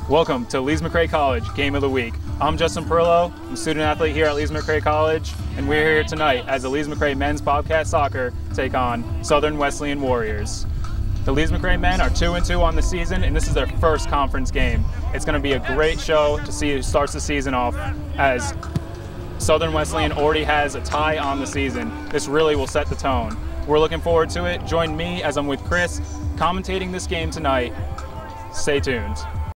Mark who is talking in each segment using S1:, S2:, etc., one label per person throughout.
S1: Welcome to Lees McRae College Game of the Week. I'm Justin Perillo. I'm a student athlete here at Lees McRae College, and we're here tonight as the Lees McRae men's Bobcat soccer take on Southern Wesleyan Warriors. The Lees McRae men are 2-2 on the season, and this is their first conference game. It's going to be a great show to see who starts the season off, as Southern Wesleyan already has a tie on the season. This really will set the tone. We're looking forward to it. Join me as I'm with Chris commentating this game tonight. Stay tuned.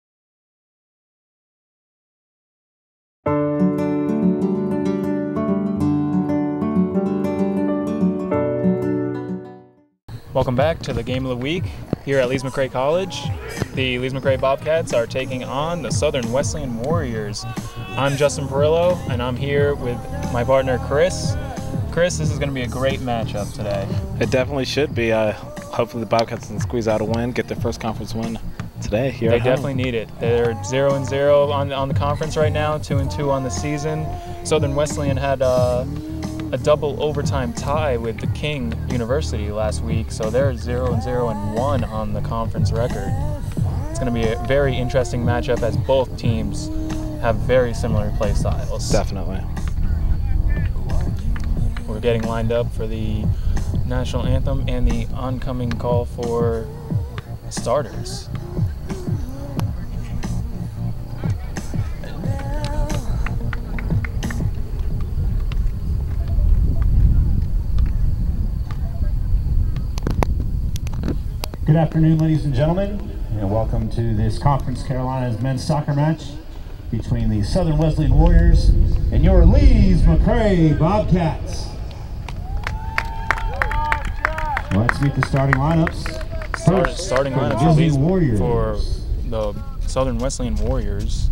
S1: Welcome back to the Game of the Week here at Lees McRae College. The Lees McRae Bobcats are taking on the Southern Wesleyan Warriors. I'm Justin Perillo, and I'm here with my partner Chris. Chris, this is going to be a great matchup today.
S2: It definitely should be. Hopefully the Bobcats can squeeze out a win, get their first conference win today here
S1: They
S2: at home.
S1: definitely need it. They're 0-0 on the conference right now, 2-2 on the season. Southern Wesleyan had a double overtime tie with the King University last week, so they're 0-1 on the conference record. It's going to be a very interesting matchup as both teams have very similar play styles.
S2: Definitely.
S1: We're getting lined up for the national anthem and the oncoming call for starters.
S3: Good afternoon, ladies and gentlemen, and welcome to this Conference Carolinas men's soccer match between the Southern Wesleyan Warriors and your Lees McRae Bobcats. Let's meet the starting lineups.
S1: Starting
S3: for
S1: lineup
S3: the
S1: for,
S3: Disney Warriors.
S1: for the Southern Wesleyan Warriors.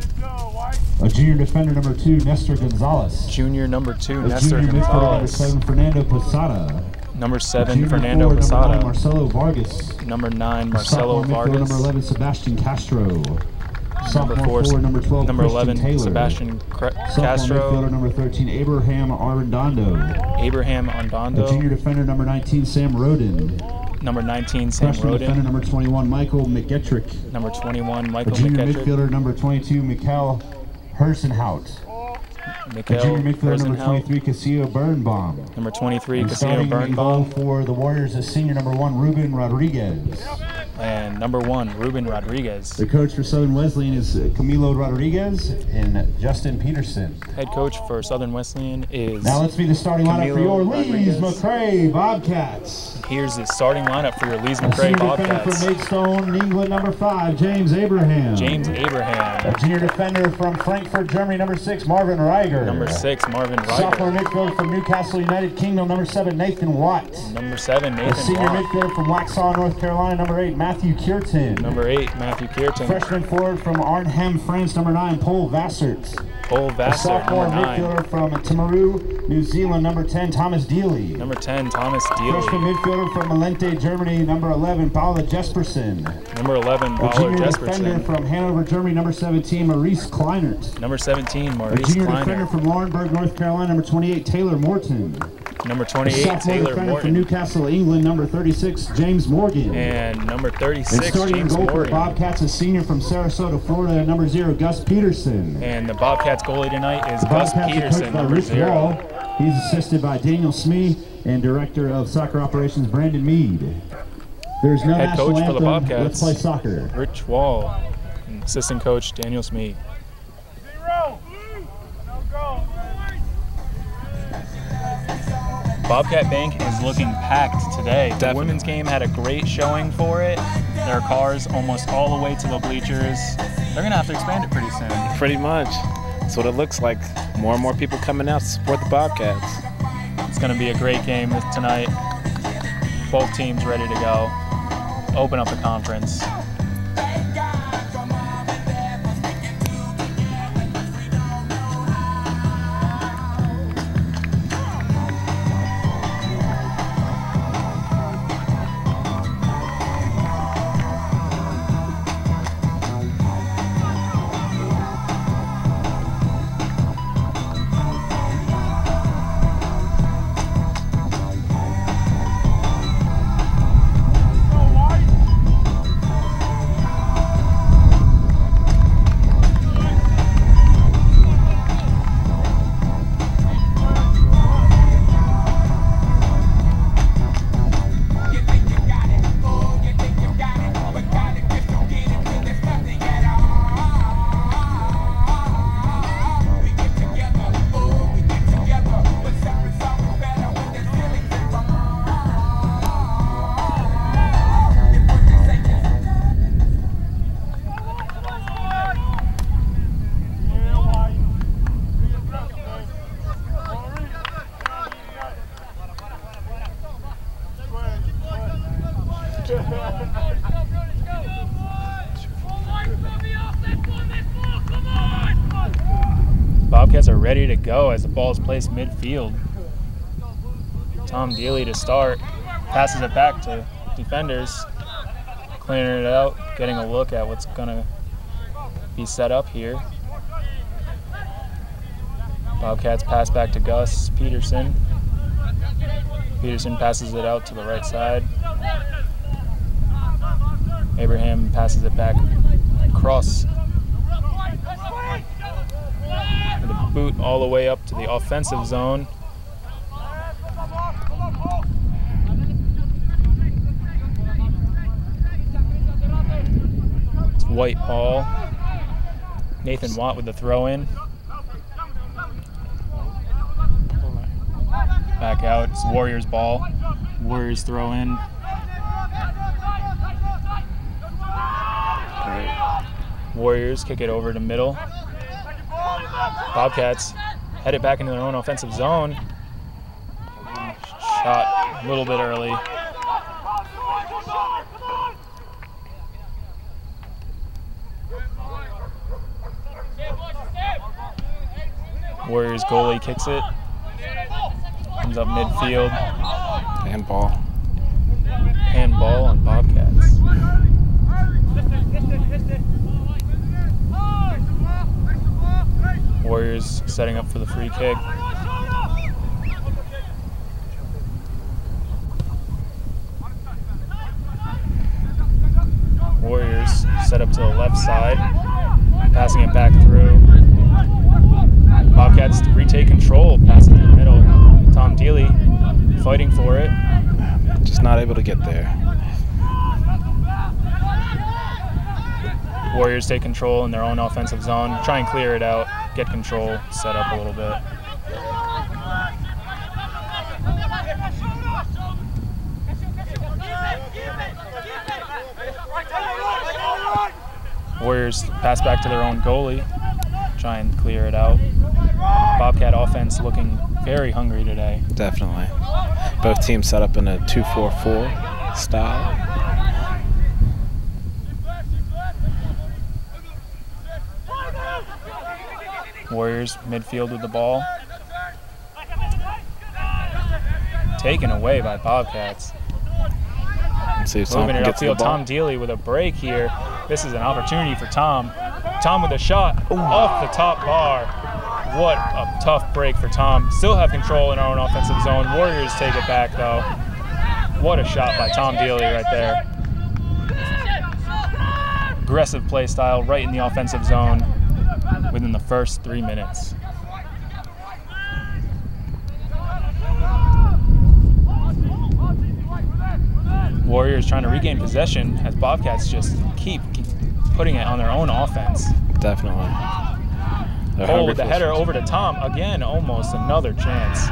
S3: A junior defender number 2, Nestor Gonzalez.
S1: Junior number 2,
S3: A
S1: Nestor
S3: junior midfielder number
S1: Gonzalez.
S3: 7, Fernando Posada.
S1: Number
S3: A
S1: 7,
S3: junior
S1: Fernando
S3: forward, number 9,
S1: Posada.
S3: Marcelo Vargas.
S1: Number 9,
S3: A
S1: Marcelo
S3: sophomore midfielder
S1: Vargas.
S3: number 11, Sebastian Castro. Sophomore
S1: Number 4,
S3: forward number 12,
S1: number
S3: Christian
S1: 11,
S3: Taylor.
S1: Sebastian
S3: Sophomore
S1: Castro.
S3: midfielder number 13, Abraham Arredondo.
S1: Abraham
S3: A junior
S1: Ondondo.
S3: defender number 19, Sam Roden.
S1: Number 19, Sam
S3: Freshman defender
S1: Roden.
S3: number 21, Michael McGettrick.
S1: Number 21,
S3: A
S1: Michael
S3: junior
S1: McGettrick.
S3: midfielder number 22, Mikhail Hersenhout. A
S1: Mikhail
S3: junior midfielder number
S1: Rosenhout.
S3: 23, Castillo Birnbaum.
S1: Number 23,
S3: And
S1: Castillo
S3: starting in goal
S1: Birnbaum.
S3: for the Warriors is senior number 1, Ruben Rodriguez.
S1: And number 1, Ruben Rodriguez.
S3: The coach for Southern Wesleyan is Camilo Rodriguez and Justin Peterson.
S1: Head coach for Southern Wesleyan is.
S3: Now let's be the starting lineup for
S1: Camilo
S3: your Lees
S1: Rodriguez.
S3: McRae Bobcats.
S1: Here's the starting lineup for your Lees
S3: A
S1: McRae
S3: senior defender
S1: Bobcats.
S3: from Maidstone, England, number 5, James Abraham.
S1: James Abraham.
S3: A junior defender from Frankfurt, Germany, number 6, Marvin Reiger.
S1: Number 6, Marvin
S3: Sophomore
S1: Ryder.
S3: midfielder from Newcastle United Kingdom, number 7, Nathan Watt.
S1: Number 7,
S3: A
S1: Nathan
S3: senior
S1: Watt.
S3: midfielder from Waxhaw, North Carolina, number 8, Matthew Kierton.
S1: Number 8, Matthew Kierton.
S3: Freshman forward from Arnhem, France, number 9, Paul Vassert.
S1: Paul
S3: A
S1: Vassar,
S3: sophomore
S1: number 9.
S3: midfielder from Timaru, New Zealand, number 10, Thomas Deely.
S1: Number 10, Thomas
S3: Freshman
S1: Deely.
S3: midfielder from Malente, Germany, number 11, Paula Jespersen.
S1: Number 11,
S3: A
S1: Paula
S3: junior defender
S1: Jespersen.
S3: from Hanover, Germany, number 17, Maurice Kleinert.
S1: Number 17,
S3: A
S1: Maurice
S3: junior defender
S1: Kleiner.
S3: from Laurinburg, North Carolina, number 28, Taylor Morton.
S1: Number
S3: A
S1: 28,
S3: sophomore
S1: Taylor
S3: defender from
S1: Morton.
S3: Newcastle, England, number 36, James Morgan.
S1: And number
S3: And
S1: 36,
S3: starting in
S1: James
S3: goal for the
S1: Morgan.
S3: Bobcats, a senior from Sarasota, Florida, number 0, Gus Peterson.
S1: And the Bobcats goalie tonight is
S3: The
S1: Gus
S3: Bobcats are
S1: Peterson,
S3: coached by
S1: number
S3: Rich
S1: 0.
S3: Wall. He's assisted by Daniel Smee and Director of Soccer Operations, Brandon Mead. There's no
S1: Head
S3: national
S1: coach for the
S3: anthem.
S1: Bobcats.
S3: Let's play soccer.
S1: Rich Wall, and assistant coach Daniel Smee. Bobcat Bank is looking packed today. The
S2: Definitely.
S1: women's game had a great showing for it. There are cars almost all the way to the bleachers. They're going to have to expand it pretty soon.
S2: Pretty much. That's what it looks like. More and more people coming out to support the Bobcats.
S1: It's going to be a great game tonight. Both teams ready to go. Open up the conference. Bobcats are ready to go as the ball is placed midfield. Tom Dealey to start. Passes it back to defenders. Clearing it out, getting a look at what's going to be set up here. Bobcats pass back to Gus Peterson. Peterson passes it out to the right side. Abraham passes it back across. With a boot all the way up to the offensive zone. It's white ball. Nathan Watt with the throw in. Back out. It's Warriors ball. Warriors throw in. Warriors kick it over to middle. Bobcats head it back into their own offensive zone. Shot a little bit early. Warriors goalie kicks it. Comes up midfield.
S2: Handball.
S1: Handball on Bobcats. Warriors setting up for the free kick. Warriors set up to the left side, passing it back through. Bobcats retake control, passing in the middle. Tom Dealey fighting for it.
S2: Just not able to get there.
S1: Warriors take control in their own offensive zone, try and clear it out, get control, set up a little bit. Warriors pass back to their own goalie, try and clear it out. Bobcat offense looking very hungry today.
S2: Definitely. Both teams set up in a 2-4-4 style.
S1: Warriors midfield with the ball. Taken away by Bobcats.
S2: Let's see if Tom
S1: Moving
S2: can
S1: it
S2: get to the
S1: upfield,
S2: ball.
S1: Tom Dealey with a break here. This is an opportunity for Tom. Tom with a shot off the top bar. What a tough break for Tom. Still have control in our own offensive zone. Warriors take it back though. What a shot by Tom Dealey right there. Aggressive play style right in the offensive zone within the first 3 minutes. Warriors trying to regain possession as Bobcats just keep putting it on their own offense.
S2: Definitely.
S1: Cole with the header over to Tom. Again, almost another chance.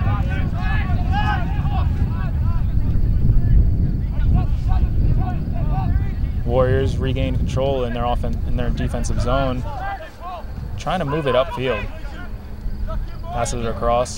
S1: Warriors regain control in their defensive zone. Trying to move it upfield. Passes it across.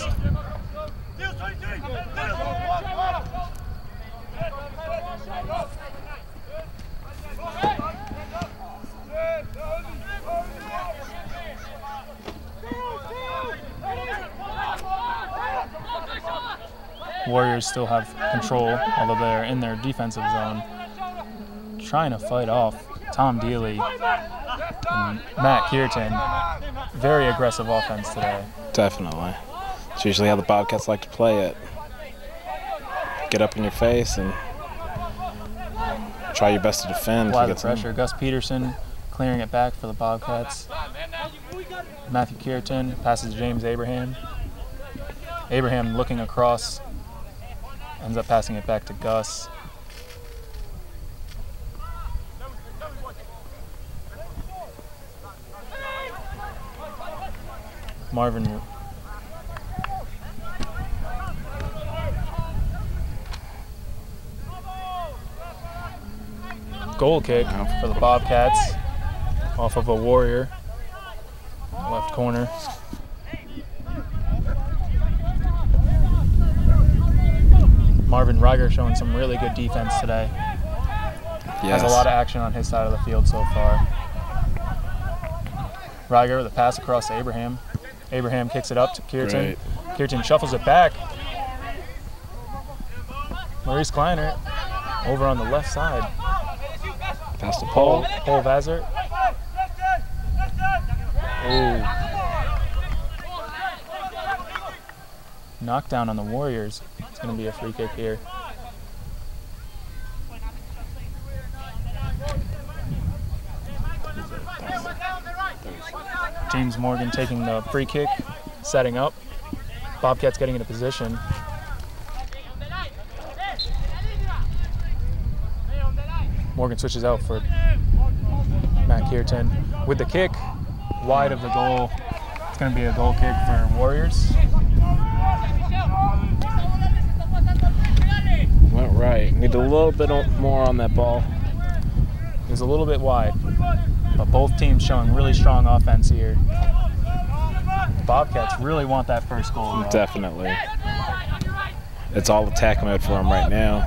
S1: Warriors still have control, although they're in their defensive zone. Trying to fight off Tom Dealey and Matt Kierton. Very aggressive offense today.
S2: Definitely. It's usually how the Bobcats like to play it. Get up in your face and try your best to defend.
S1: Apply the pressure. Gus Peterson clearing it back for the Bobcats. Matthew Kierton passes to James Abraham. Abraham looking across, ends up passing it back to Gus. Marvin goal kick for the Bobcats off of a Warrior left corner. Marvin Reiger showing some really good defense today.
S2: Yes.
S1: Has a lot of action on his side of the field so far. Reiger with a pass across to Abraham. Abraham kicks it up to Kierton.
S2: Great.
S1: Kierton shuffles it back. Maurice Kleiner over on the left side.
S2: Pass to Paul.
S1: Paul Vazert. Oh. Knockdown on the Warriors. It's going to be a free kick here. James Morgan taking the free kick, setting up. Bobcats getting into position. Morgan switches out for Matt Kierton with the kick, wide of the goal. It's going to be a goal kick for Warriors.
S2: Went right. Need a little bit more on that ball.
S1: It was a little bit wide, but both teams showing really strong offense here. Bobcats really want that first goal, though.
S2: Definitely. It's all attack mode for them right now.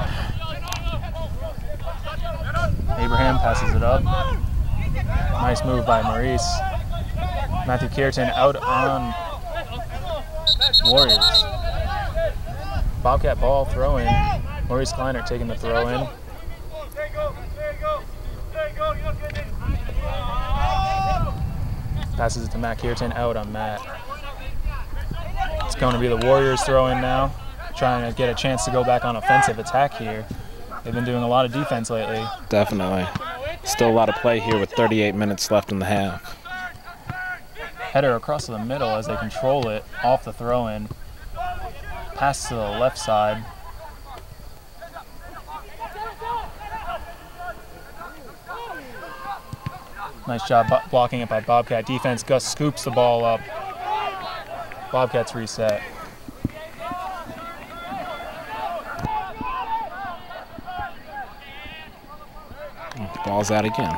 S1: Abraham passes it up. Nice move by Maurice. Matthew Kierton out on Warriors. Bobcat ball throw in. Maurice Kleiner taking the throw in. Passes it to Matt Kierton out on Matt. It's going to be the Warriors throw in now, trying to get a chance to go back on offensive attack here. They've been doing a lot of defense lately.
S2: Definitely. Still a lot of play here with 38 minutes left in the half.
S1: Header across the middle as they control it off the throw in. Pass to the left side. Nice job blocking it by Bobcat defense. Gus scoops the ball up. Bobcats reset.
S2: The ball's out again.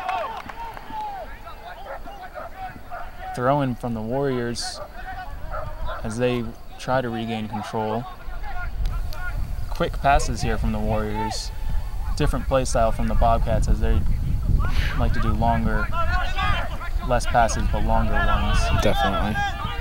S1: Throw in from the Warriors as they try to regain control. Quick passes here from the Warriors. Different play style from the Bobcats as they like to do longer, less passes but longer ones.
S2: Definitely.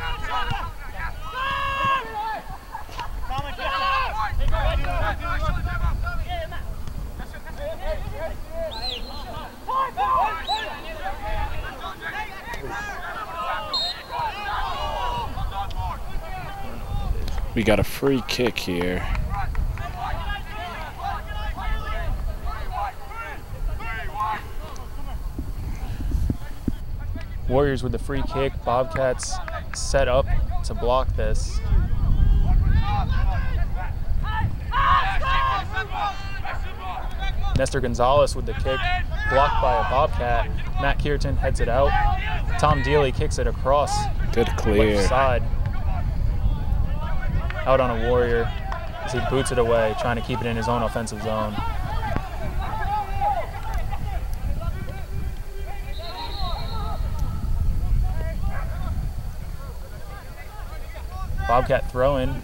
S2: We got a free kick here.
S1: Warriors with the free kick. Bobcats set up to block this. Nestor Gonzalez with the kick, blocked by a Bobcat. Matt Kierton heads it out. Tom Dealey kicks it across.
S2: Good clear.
S1: Left side. Out on a Warrior as he boots it away, trying to keep it in his own offensive zone. Bobcat throw in.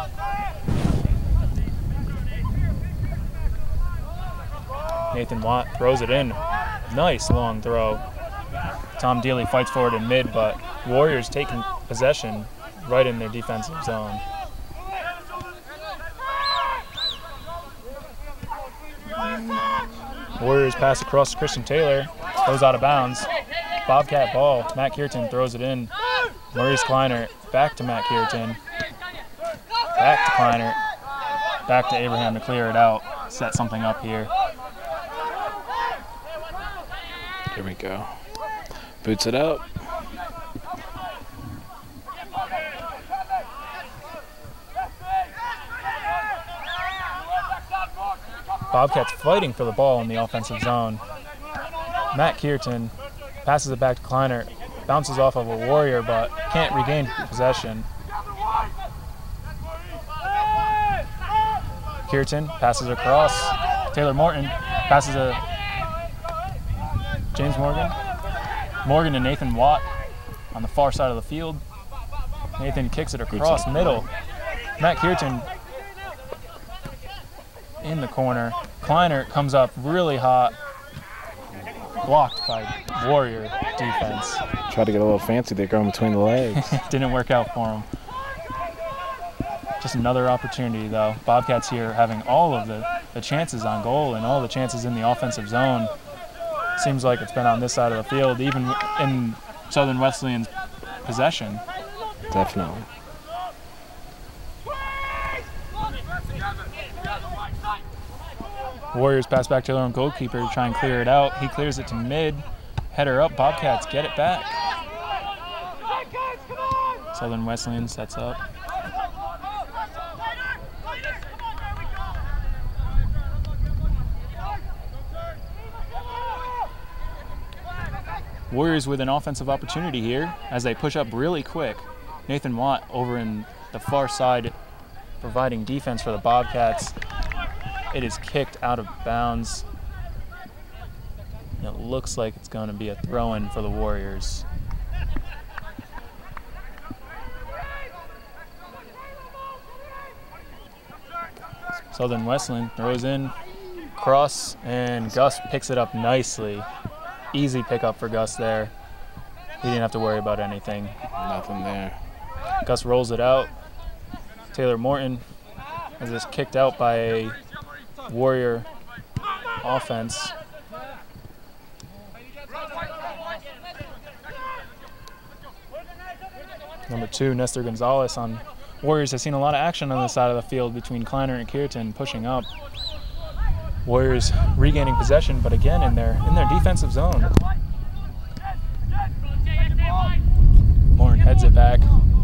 S1: Nathan Watt throws it in. Nice long throw. Tom Dealey fights forward in mid, but Warriors taking possession right in their defensive zone. Warriors pass across to Christian Taylor. Goes out of bounds. Bobcat ball. Matt Kierton throws it in. Maurice Kleiner back to Matt Kierton. Back to Kleiner. Back to Abraham to clear it out. Set something up here.
S2: Here we go. Boots it up.
S1: Bobcats fighting for the ball in the offensive zone. Matt Kierton passes it back to Kleiner. Bounces off of a Warrior, but can't regain possession. Kierton passes across. Taylor Morton passes to James Morgan. Morgan to Nathan Watt on the far side of the field. Nathan kicks it across middle. Matt Kierton in the corner. Kleiner comes up really hot. blocked by Warrior defense.
S2: Tried to get a little fancy there going between the legs.
S1: Didn't work out for him. Just another opportunity, though. Bobcats here having all of the chances on goal and all the chances in the offensive zone. Seems like it's been on this side of the field, even in Southern Wesleyan's possession.
S2: Definitely.
S1: Warriors pass back to their own goalkeeper to try and clear it out. He clears it to mid. Header up. Bobcats get it back. Southern Wesleyan sets up. Warriors with an offensive opportunity here as they push up really quick. Nathan Watt over in the far side providing defense for the Bobcats. It is kicked out of bounds. And it looks like it's going to be a throw-in for the Warriors. Southern Wesleyan throws in, cross, and Gus picks it up nicely. Easy pickup for Gus there. He didn't have to worry about anything.
S2: Nothing there.
S1: Gus rolls it out. Taylor Morton has this kicked out by a Warrior offense. Number 2, Nestor Gonzalez on Warriors has seen a lot of action on the side of the field between Kleiner and Kierton pushing up. Warriors regaining possession, but again in their defensive zone. Morton heads it back.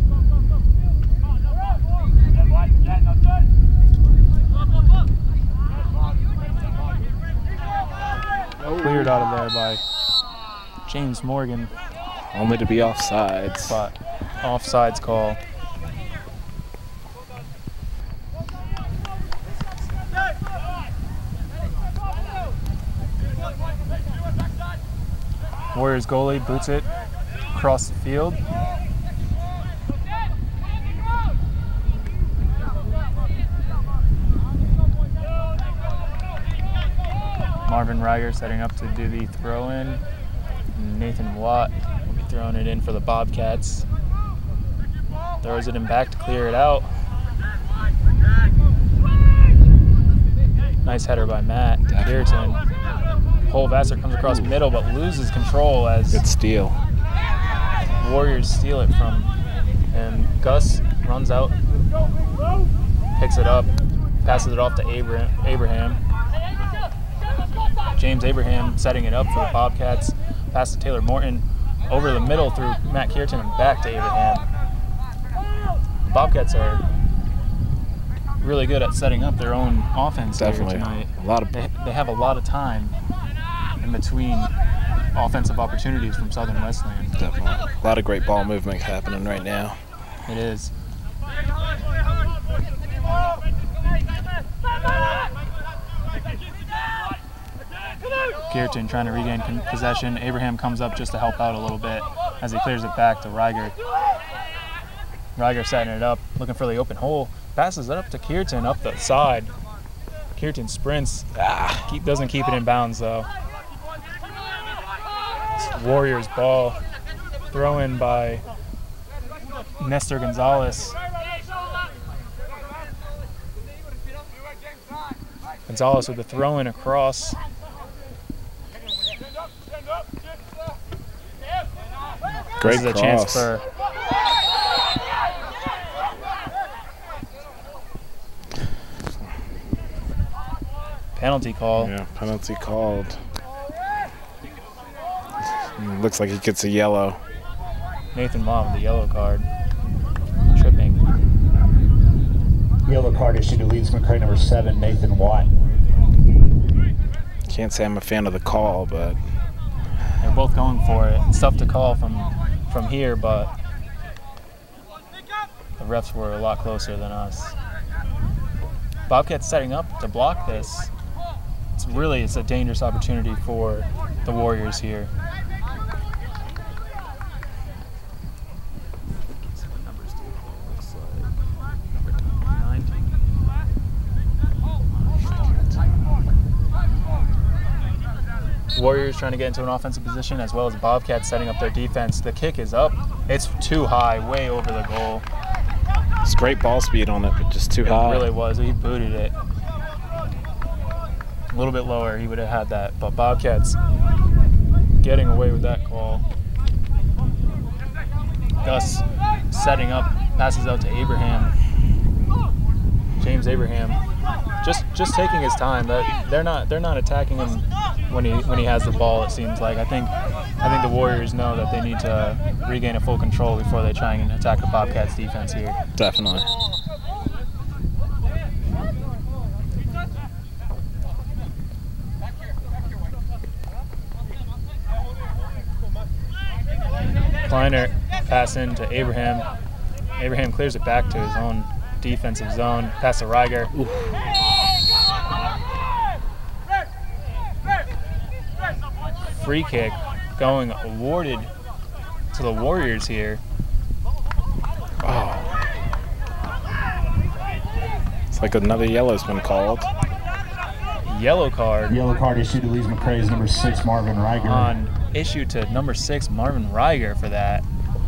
S1: Cleared out of there by James Morgan.
S2: Only to be offsides.
S1: But offsides call. Warriors goalie boots it across the field. Marvin Reiger setting up to do the throw-in. Nathan Watt will be throwing it in for the Bobcats. Throws it in back to clear it out. Nice header by Matt Kierton. Cole Vassar comes across middle but loses control as
S2: Good steal.
S1: Warriors steal it from him. Gus runs out, picks it up, passes it off to Abraham. James Abraham setting it up for the Bobcats. Pass to Taylor Morton over the middle through Matt Kierton and back to Abraham. The Bobcats are really good at setting up their own offense
S2: Definitely.
S1: here tonight.
S2: A lot of
S1: They have a lot of time in between offensive opportunities from Southern Wesleyan.
S2: Definitely. A lot of great ball movement happening right now.
S1: It is. Kierton trying to regain possession. Abraham comes up just to help out a little bit as he clears it back to Reiger. Reiger setting it up, looking for the open hole. Passes it up to Kierton up the side. Kierton sprints. Doesn't keep it in bounds though. It's Warriors ball. Throw in by Nestor Gonzalez. Gonzalez with the throw in across.
S2: Great
S1: This is a
S2: cross.
S1: chance for penalty call.
S2: Yeah, penalty called. Looks like he gets a yellow.
S1: Nathan Watt with the yellow card. Tripping.
S3: Yellow card issued to Leeds McCray number 7, Nathan Watt.
S2: Can't say I'm a fan of the call, but
S1: They're both going for it. It's tough to call from here, but the refs were a lot closer than us. Bobcats setting up to block this. It's a dangerous opportunity for the Warriors here. Warriors trying to get into an offensive position, as well as Bobcats setting up their defense. The kick is up. It's too high, way over the goal.
S2: It's great ball speed on it, but just too high.
S1: It really was. He booted it. A little bit lower, he would have had that. But Bobcats getting away with that call. Gus setting up, passes out to Abraham. James Abraham, just taking his time. They're not attacking him when he has the ball. It seems like I think the Warriors know that they need to regain a full control before they try and attack the Bobcats defense here.
S2: Definitely.
S1: Kleiner pass in to Abraham. Abraham clears it back to his own defensive zone. Pass to Reiger. Ooh. Free kick going awarded to the Warriors here.
S2: Oh. It's like another yellow's been called.
S1: Yellow card.
S3: Yellow card issued to Lees McRae's number 6, Marvin Reiger.
S1: Issued to number 6, Marvin Reiger for that.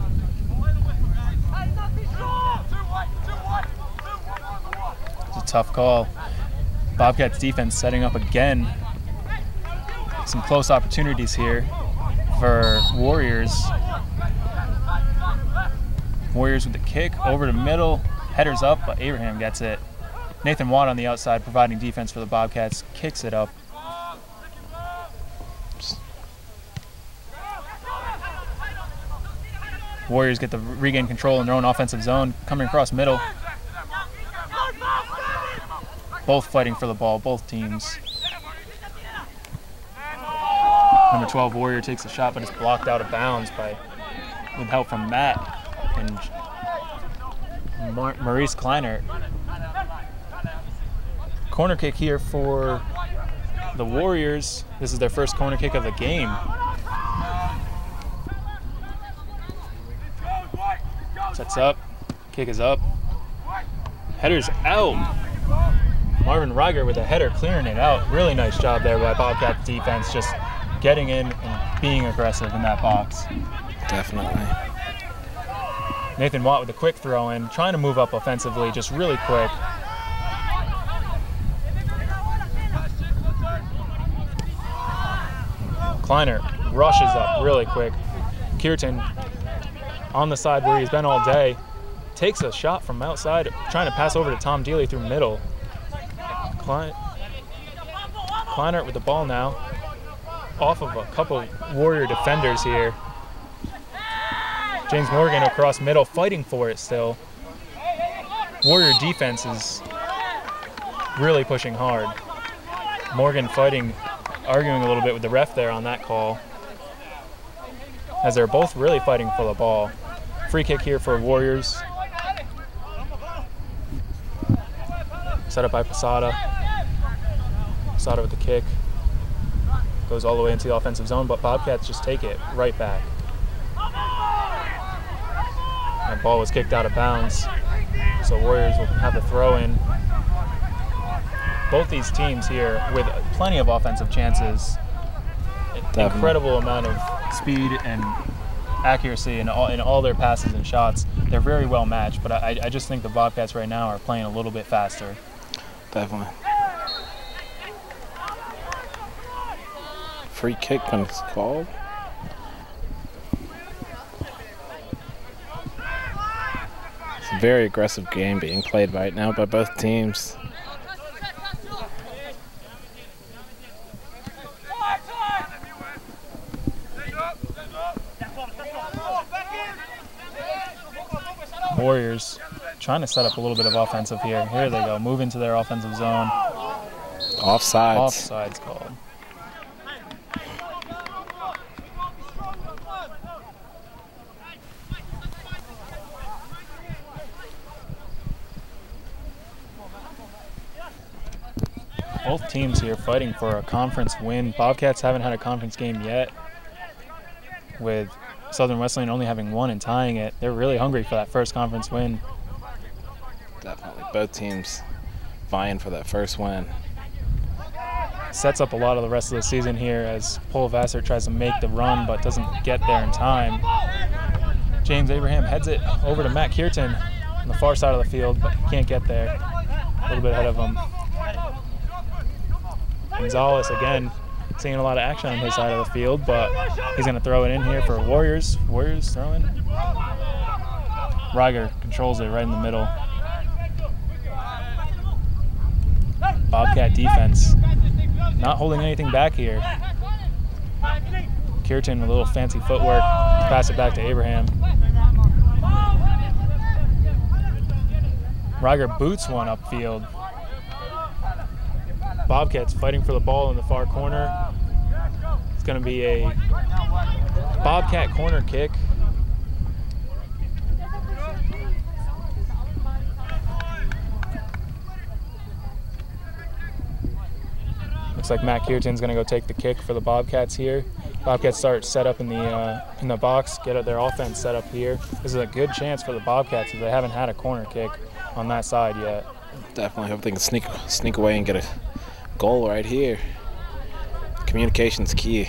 S1: It's a tough call. Bobcats defense setting up again. Some close opportunities here for Warriors. Warriors with the kick over the middle. Headers up, but Abraham gets it. Nathan Watt on the outside providing defense for the Bobcats. Kicks it up. Warriors get to regain control in their own offensive zone. Coming across middle. Both fighting for the ball, both teams. Number 12 Warrior takes a shot, but it's blocked out of bounds with help from Matt and Maurice Kleiner. Corner kick here for the Warriors. This is their first corner kick of the game. Sets up, kick is up, header's out. Marvin Reiger with a header clearing it out. Really nice job there by Bobcats defense, just getting in and being aggressive in that box.
S2: Definitely.
S1: Nathan Watt with a quick throw in, trying to move up offensively, just really quick. Kleiner rushes up really quick. Kierton on the side where he's been all day, takes a shot from outside, trying to pass over to Tom Dealey through middle. Kleiner with the ball now, off of a couple Warrior defenders here. James Morgan across middle, fighting for it still. Warrior defense is really pushing hard. Morgan fighting, arguing a little bit with the ref there on that call, as they're both really fighting for the ball. Free kick here for Warriors. Set up by Posada. Posada with the kick. Goes all the way into the offensive zone, but Bobcats just take it right back. That ball was kicked out of bounds, so Warriors will have the throw in. Both these teams here with plenty of offensive chances. Definitely. Incredible amount of speed and accuracy in all their passes and shots. They're very well matched, but I just think the Bobcats right now are playing a little bit faster.
S2: Definitely. Free kick when it's called. It's a very aggressive game being played right now by both teams.
S1: Warriors trying to set up a little bit of offensive here. Here they go, move into their offensive zone.
S2: Offsides.
S1: Offsides called. Both teams here fighting for a conference win. Bobcats haven't had a conference game yet, with Southern Wesleyan only having one and tying it. They're really hungry for that first conference win.
S2: Definitely. Both teams vying for that first win.
S1: sets up a lot of the rest of the season here as Paul Vassar tries to make the run but doesn't get there in time. James Abraham heads it over to Matt Kierton on the far side of the field, but he can't get there. A little bit ahead of him. Gonzalez again seeing a lot of action on his side of the field, but he's going to throw it in here for Warriors. Warriors throwing. Reiger controls it right in the middle. Bobcat defense not holding anything back here. Kierton with a little fancy footwork. Pass it back to Abraham. Reiger boots one upfield. Bobcats fighting for the ball in the far corner. It's going to be a Bobcat corner kick. Looks like Matt Kierton's going to go take the kick for the Bobcats here. Bobcats start set up in the box, get their offense set up here. This is a good chance for the Bobcats as they haven't had a corner kick on that side yet.
S2: Definitely hope they can sneak away and get a goal right here. Communication's key.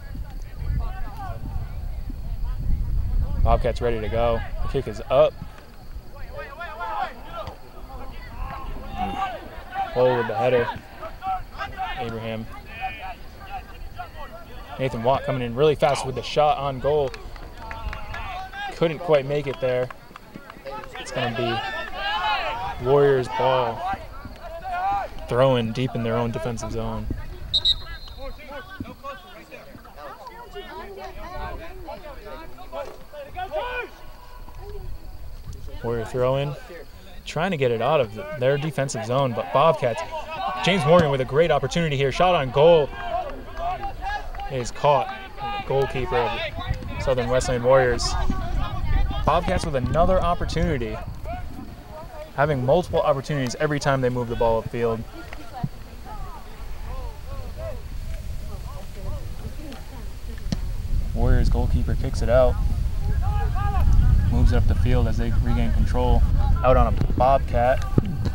S1: Bobcats ready to go. The kick is up. Hole with the header. Abraham. Nathan Watt coming in really fast with the shot on goal. Couldn't quite make it there. It's going to be Warriors ball. Throwing deep in their own defensive zone. Warrior throw-in, trying to get it out of their defensive zone, but Bobcats. James Morgan with a great opportunity here. Shot on goal. It is caught. The goalkeeper of the Southern Wesleyan Warriors. Bobcats with another opportunity. Having multiple opportunities every time they move the ball upfield. Warriors goalkeeper kicks it out. Moves it up the field as they regain control. Out on a Bobcat.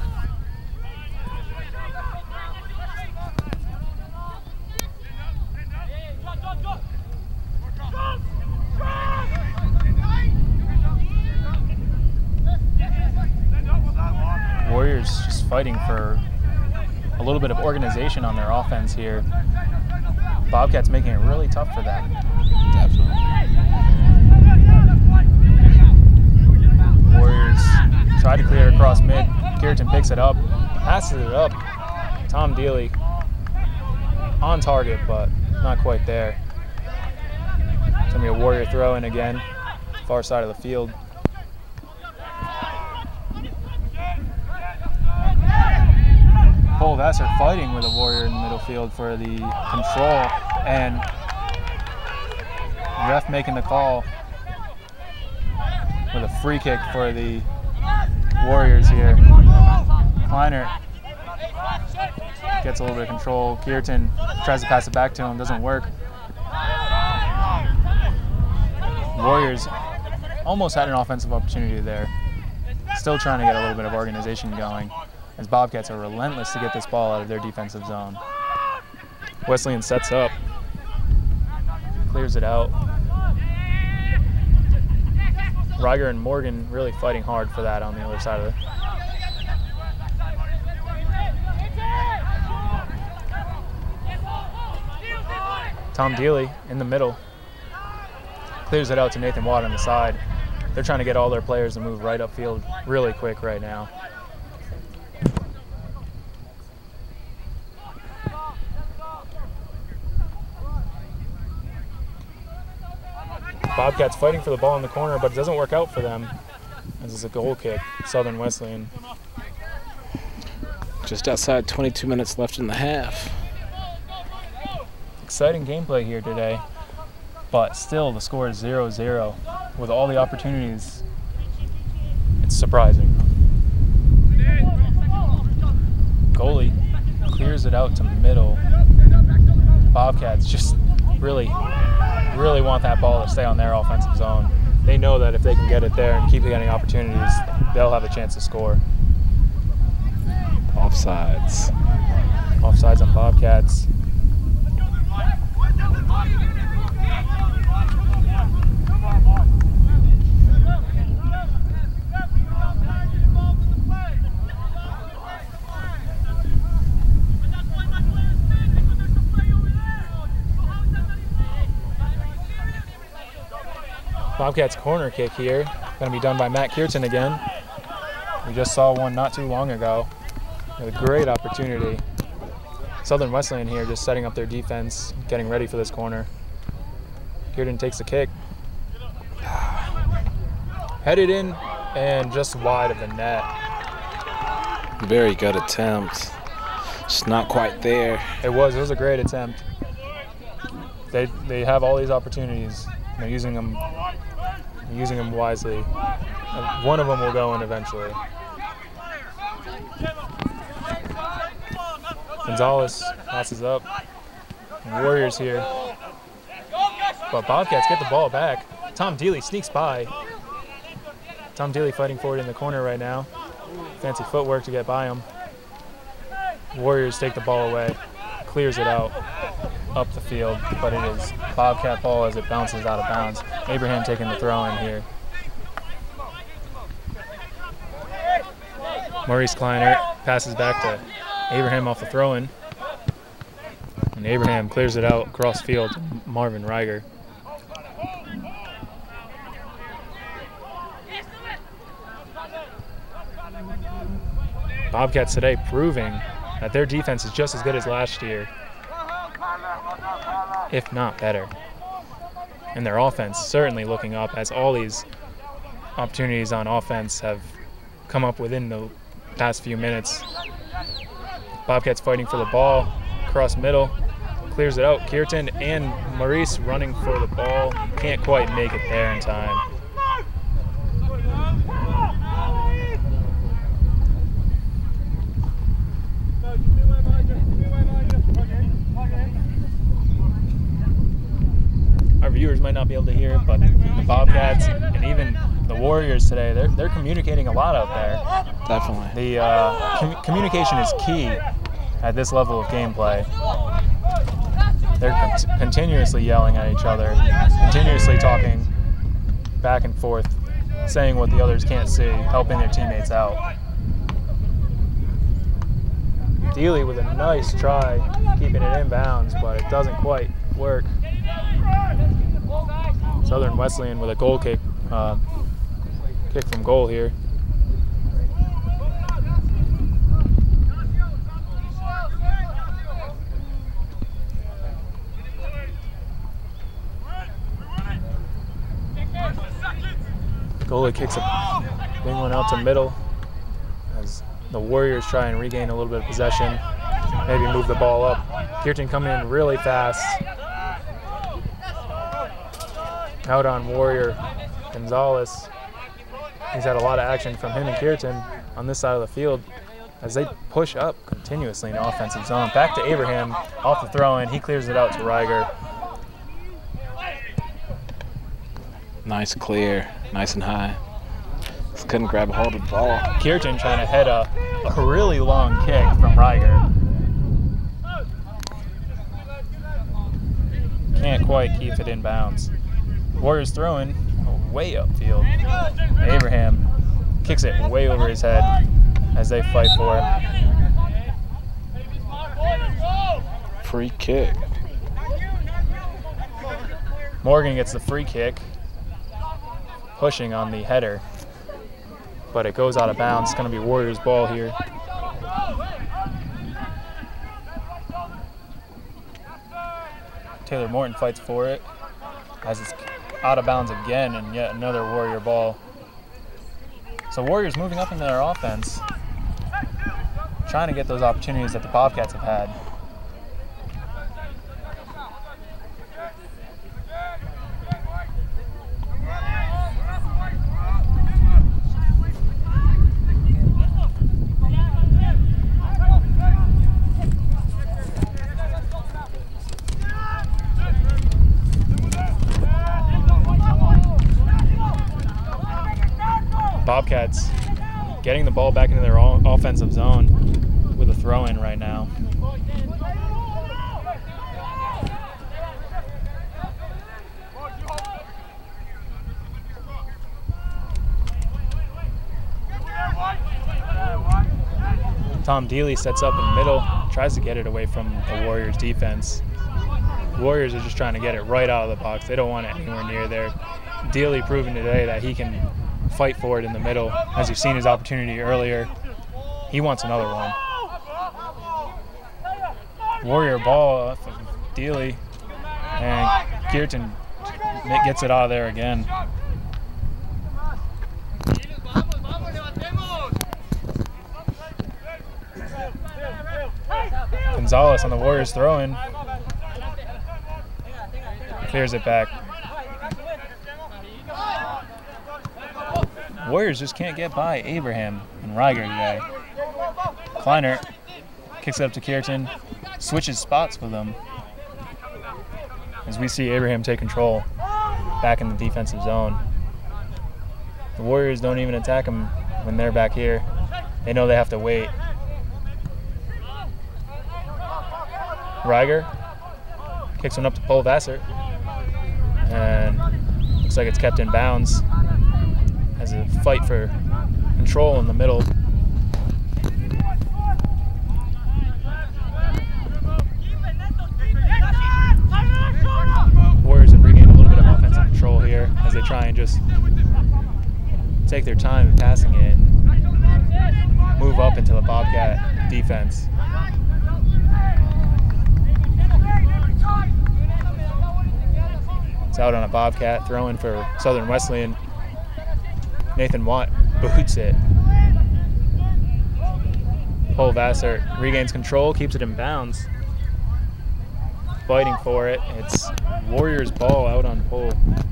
S1: Warriors just fighting for a little bit of organization on their offense here. Bobcats making it really tough for them.
S2: Definitely.
S1: Warriors try to clear across mid. Kierton picks it up, passes it up. Tom Dealey on target, but not quite there. It's going to be a Warrior throw in again, far side of the field. Paul Vassar fighting with a Warrior in the middle field for the control, and ref making the call with a free kick for the Warriors here. Kleiner gets a little bit of control. Kierton tries to pass it back to him, doesn't work. Warriors almost had an offensive opportunity there. Still trying to get a little bit of organization going, as Bobcats are relentless to get this ball out of their defensive zone. Wesleyan sets up, clears it out. Reiger and Morgan really fighting hard for that on the other side of it. Tom Dealey in the middle. Clears it out to Nathan Watt on the side. They're trying to get all their players to move right upfield really quick right now. Bobcats fighting for the ball in the corner, but it doesn't work out for them as it's a goal kick. Southern Wesleyan.
S2: Just outside 22 minutes left in the half.
S1: Exciting gameplay here today, but still the score is 0-0. With all the opportunities, it's surprising. Goalie clears it out to middle. Bobcats just really want that ball to stay on their offensive zone. They know that if they can get it there and keep getting opportunities, they'll have a chance to score.
S2: Offsides.
S1: Offsides on Bobcats. Bobcats corner kick here. Going to be done by Matt Kierton again. We just saw one not too long ago. A great opportunity. Southern Wesleyan here just setting up their defense, getting ready for this corner. Kierton takes the kick. Headed in and just wide of the net.
S2: Very good attempt. Just not quite there.
S1: It was a great attempt. They have all these opportunities. They're using them wisely. One of them will go in eventually. Gonzalez passes up. Warriors here. But Bobcats get the ball back. Tom Dealey sneaks by. Tom Dealey fighting for it in the corner right now. Fancy footwork to get by him. Warriors take the ball away. Clears it out up the field, but it is Bobcat ball as it bounces out of bounds. Abraham taking the throw in here. Maurice Kleiner passes back to Abraham off the throw-in. And Abraham clears it out across field to Marvin Reiger. Bobcats today proving that their defense is just as good as last year, if not better. And their offense certainly looking up as all these opportunities on offense have come up within the past few minutes. Bobcats fighting for the ball, across middle, clears it out. Kierton and Maurice running for the ball, can't quite make it there in time. Our viewers might not be able to hear it, but the Bobcats and even the Warriors today, they're communicating a lot out there.
S2: Definitely.
S1: The communication is key at this level of gameplay. They're continuously yelling at each other, continuously talking back and forth, saying what the others can't see, helping their teammates out. Dealey with a nice try, keeping it in bounds, but it doesn't quite work. Southern Wesleyan with a goal kick, kick from goal here. Goalie kicks a big one out to middle as the Warriors try and regain a little bit of possession, maybe move the ball up. Kierton coming in really fast. Out on Warrior, Gonzalez. He's had a lot of action from him and Kierton on this side of the field as they push up continuously in the offensive zone. Back to Abraham off the throw-in. He clears it out to Reiger.
S2: Nice clear, nice and high. Just couldn't grab a hold of the ball.
S1: Kierton trying to head a really long kick from Reiger. Can't quite keep it in bounds. Warriors throwing way upfield. Abraham kicks it way over his head as they fight for it.
S2: Free kick.
S1: Morgan gets the free kick, pushing on the header, but it goes out of bounds. It's going to be Warriors ball here. Taylor Morton fights for it as it's out of bounds again, and yet another Warrior ball. So Warriors moving up into their offense, trying to get those opportunities that the Bobcats have had. Bobcats getting the ball back into their offensive zone with a throw-in right now. Tom Dealey sets up in the middle, tries to get it away from the Warriors defense. The Warriors are just trying to get it right out of the box. They don't want it anywhere near there. Dealey proving today that he can fight for it in the middle. As you've seen his opportunity earlier, he wants another one. Warrior ball off of Dealey, and Kierton gets it out of there again. Gonzalez on the Warriors throw-in. Clears it back. Warriors just can't get by Abraham and Reiger today. Kleiner kicks it up to Kierton, switches spots with them. As we see Abraham take control back in the defensive zone. The Warriors don't even attack him when they're back here. They know they have to wait. Reiger kicks one up to Paul Vassert, and looks like it's kept in bounds as a fight for control in the middle. Warriors have regained a little bit of offensive control here as they try and just take their time in passing it and move up into the Bobcat defense. It's out on a Bobcat, throwing for Southern Wesleyan. Nathan Watt boots it. Paul Vassert regains control, keeps it in bounds. Fighting for it. It's Warriors ball out on pole.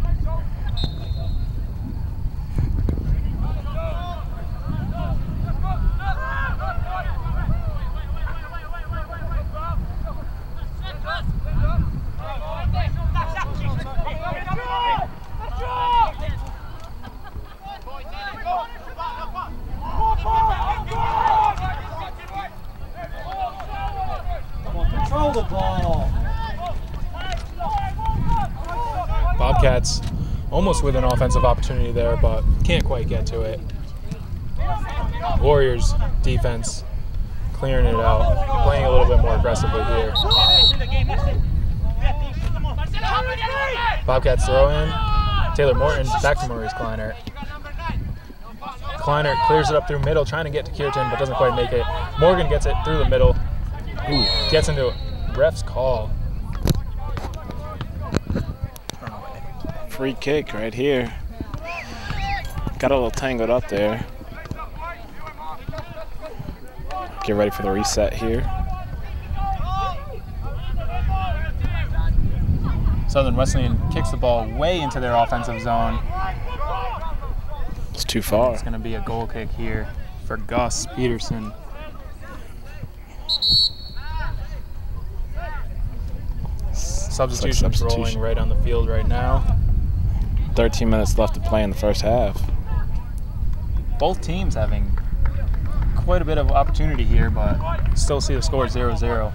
S4: Control the ball.
S1: Bobcats almost with an offensive opportunity there, but can't quite get to it. Warriors defense clearing it out, playing a little bit more aggressively here. Bobcats throw in. Taylor Morton back to Maurice Kleiner. Kleiner clears it up through middle, trying to get to Kierton, but doesn't quite make it. Morgan gets it through the middle. Ooh, gets into it. Ref's call.
S2: Free kick right here. Got a little tangled up there. Get ready for the reset here.
S1: Southern Wesleyan kicks the ball way into their offensive zone.
S2: It's too far.
S1: It's going to be a goal kick here for Gus Peterson. Substitution's rolling right on the field right now.
S2: 13 minutes left to play in the first half.
S1: Both teams having quite a bit of opportunity here, but still see the score 0-0.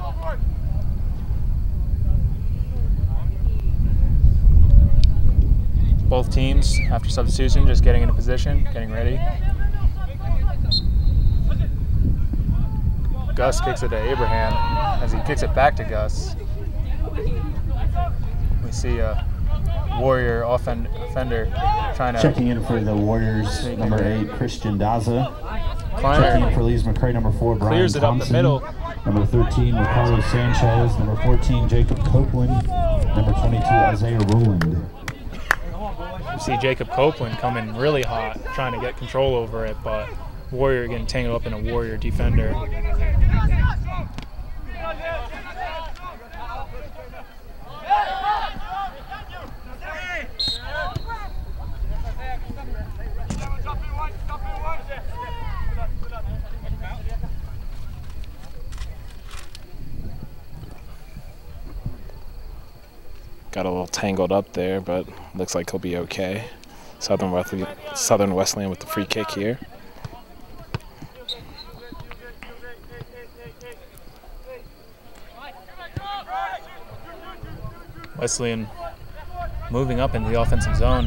S1: Both teams, after substitution, just getting into position, getting ready. Gus kicks it to Abraham as he kicks it back to Gus. We see a Warrior offender trying to...
S3: Checking in for the Warriors, number 8, Christian Daza.
S1: Kleiner
S3: Checking in for Leeds McCray, number 4, Brian
S1: clears it up the
S3: Thompson.
S1: middle.
S3: Number 13, Ricardo Sanchez. Number 14, Jacob Copeland. Number 22, Isaiah Rowland.
S1: You see Jacob Copeland coming really hot, trying to get control over it, but Warrior getting tangled up in a Warrior defender.
S2: Got a little tangled up there, but looks like he'll be okay. Southern Wesleyan with the free kick here.
S1: Wesleyan moving up into the offensive zone.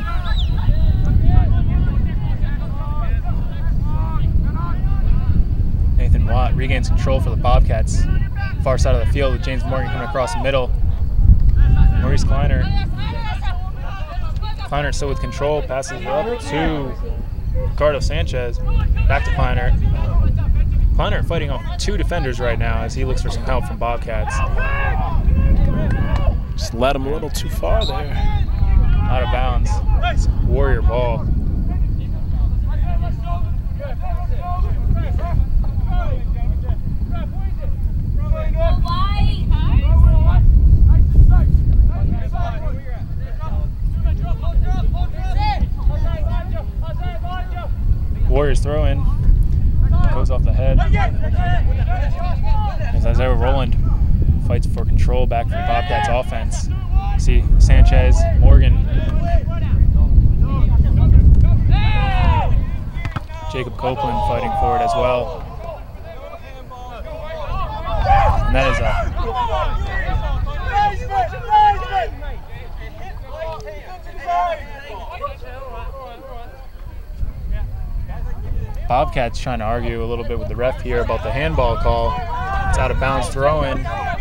S1: Nathan Nathan Watt regains control for the Bobcats. Far side of the field with James Morgan coming across the middle. Maurice Kleiner. Kleiner still with control, passes it up to Ricardo Sanchez. Back to Kleiner. Kleiner fighting off 2 defenders right now as he looks for some help from Bobcats.
S2: Just led him a little too far there.
S1: Out of bounds. It's Warrior ball. Warriors throw in. Goes off the head. As Isaiah Rowland fights for control back for the Bobcats offense. See Sanchez, Morgan. Jacob Copeland fighting for it as well. And that is Bobcats trying to argue a little bit with the ref here about the handball call. It's out of bounds throw-in.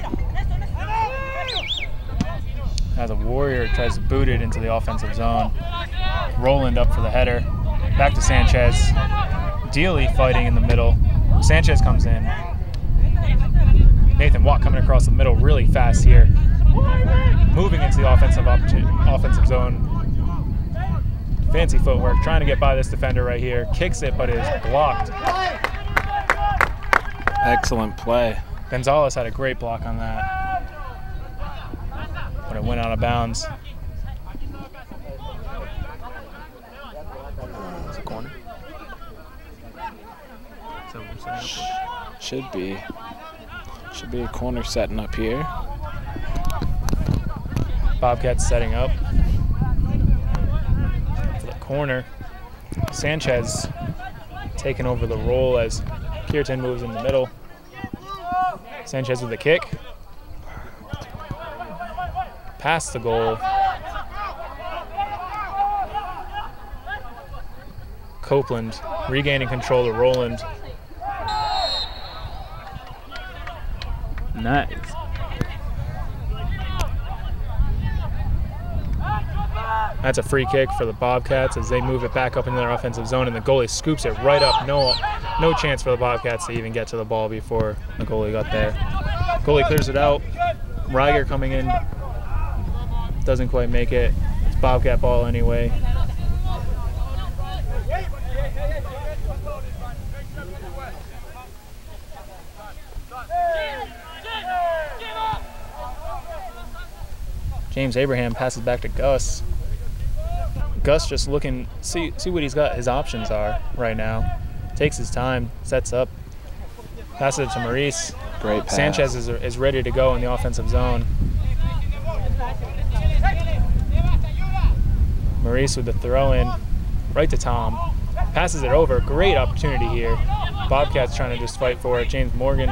S1: As a Warrior tries to boot it into the offensive zone. Rowland up for the header. Back to Sanchez. Dealey fighting in the middle. Sanchez comes in. Nathan Watt coming across the middle really fast here. Moving into the offensive zone. Fancy footwork, trying to get by this defender right here. Kicks it, but is blocked.
S2: Excellent play.
S1: Gonzalez had a great block on that. But it went out of bounds.
S2: It's a corner. Should be a corner setting up here.
S1: Bobcats setting up for the corner. Sanchez taking over the role as Kierton moves in the middle. Sanchez with the kick. Past the goal. Copeland regaining control of Rowland. Nice. That's a free kick for the Bobcats as they move it back up into their offensive zone, and the goalie scoops it right up. No chance for the Bobcats to even get to the ball before the goalie got there. Goalie clears it out. Reiger coming in. Doesn't quite make it. It's Bobcat ball anyway. James Abraham passes back to Gus. Gus just looking, see what he's got, his options are right now. Takes his time, sets up, passes it to Maurice.
S2: Great pass.
S1: Sanchez is ready to go in the offensive zone. Maurice with the throw in, right to Tom. Passes it over, great opportunity here. Bobcats trying to just fight for it. James Morgan.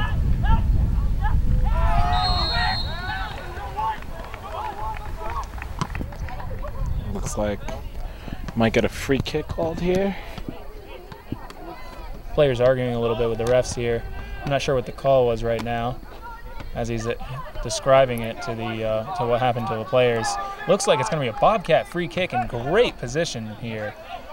S2: Looks like might get a free kick called here.
S1: Players arguing a little bit with the refs here. I'm not sure what the call was right now, as he's describing it to to what happened to the players. Looks like it's going to be a Bobcat free kick in great position here.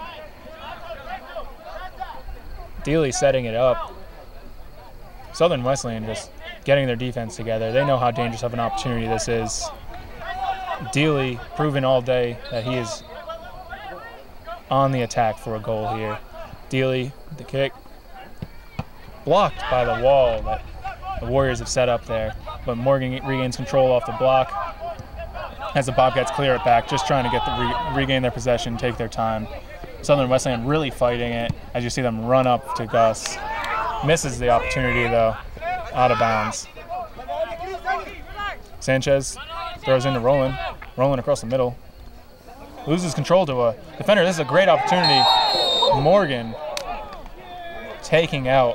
S1: Dealey setting it up. Southern Wesleyan just getting their defense together. They know how dangerous of an opportunity this is. Dealey proven all day that he is on the attack for a goal here. Dealey, the kick, blocked by the wall that the Warriors have set up there. But Morgan regains control off the block as the Bobcats clear it back, just trying to get regain their possession, take their time. Southern Wesleyan really fighting it as you see them run up to Gus. Misses the opportunity though, out of bounds. Sanchez throws into Rowland. Rowland across the middle. Loses control to a defender. This is a great opportunity. Morgan taking out.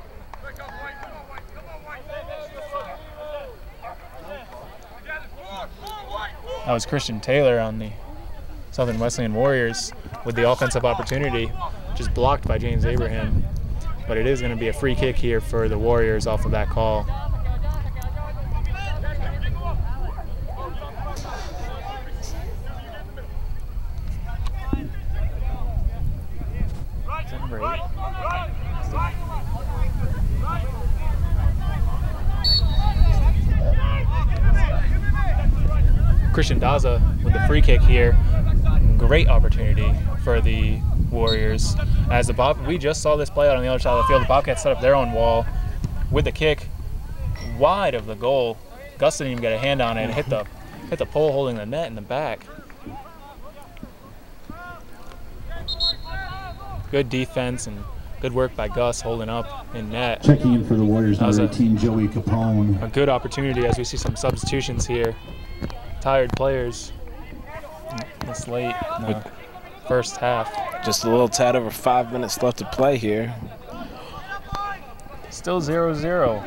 S1: That was Christian Taylor on the Southern Wesleyan Warriors with the offensive opportunity, just blocked by James Abraham. but it is going to be a free kick here for the Warriors off of that call. Is that number 8? Christian Daza with the free kick here. Great opportunity for the Warriors. As we just saw this play out on the other side of the field. The Bobcats set up their own wall with the kick wide of the goal. Gus didn't even get a hand on it and hit the pole holding the net in the back. Good defense and good work by Gus holding up in net.
S3: Checking in for the Warriors, number 18, Joey Capone.
S1: A good opportunity as we see some substitutions here. Tired players this late in the first half.
S2: Just a little tad over 5 minutes left to play here.
S1: Still 0-0.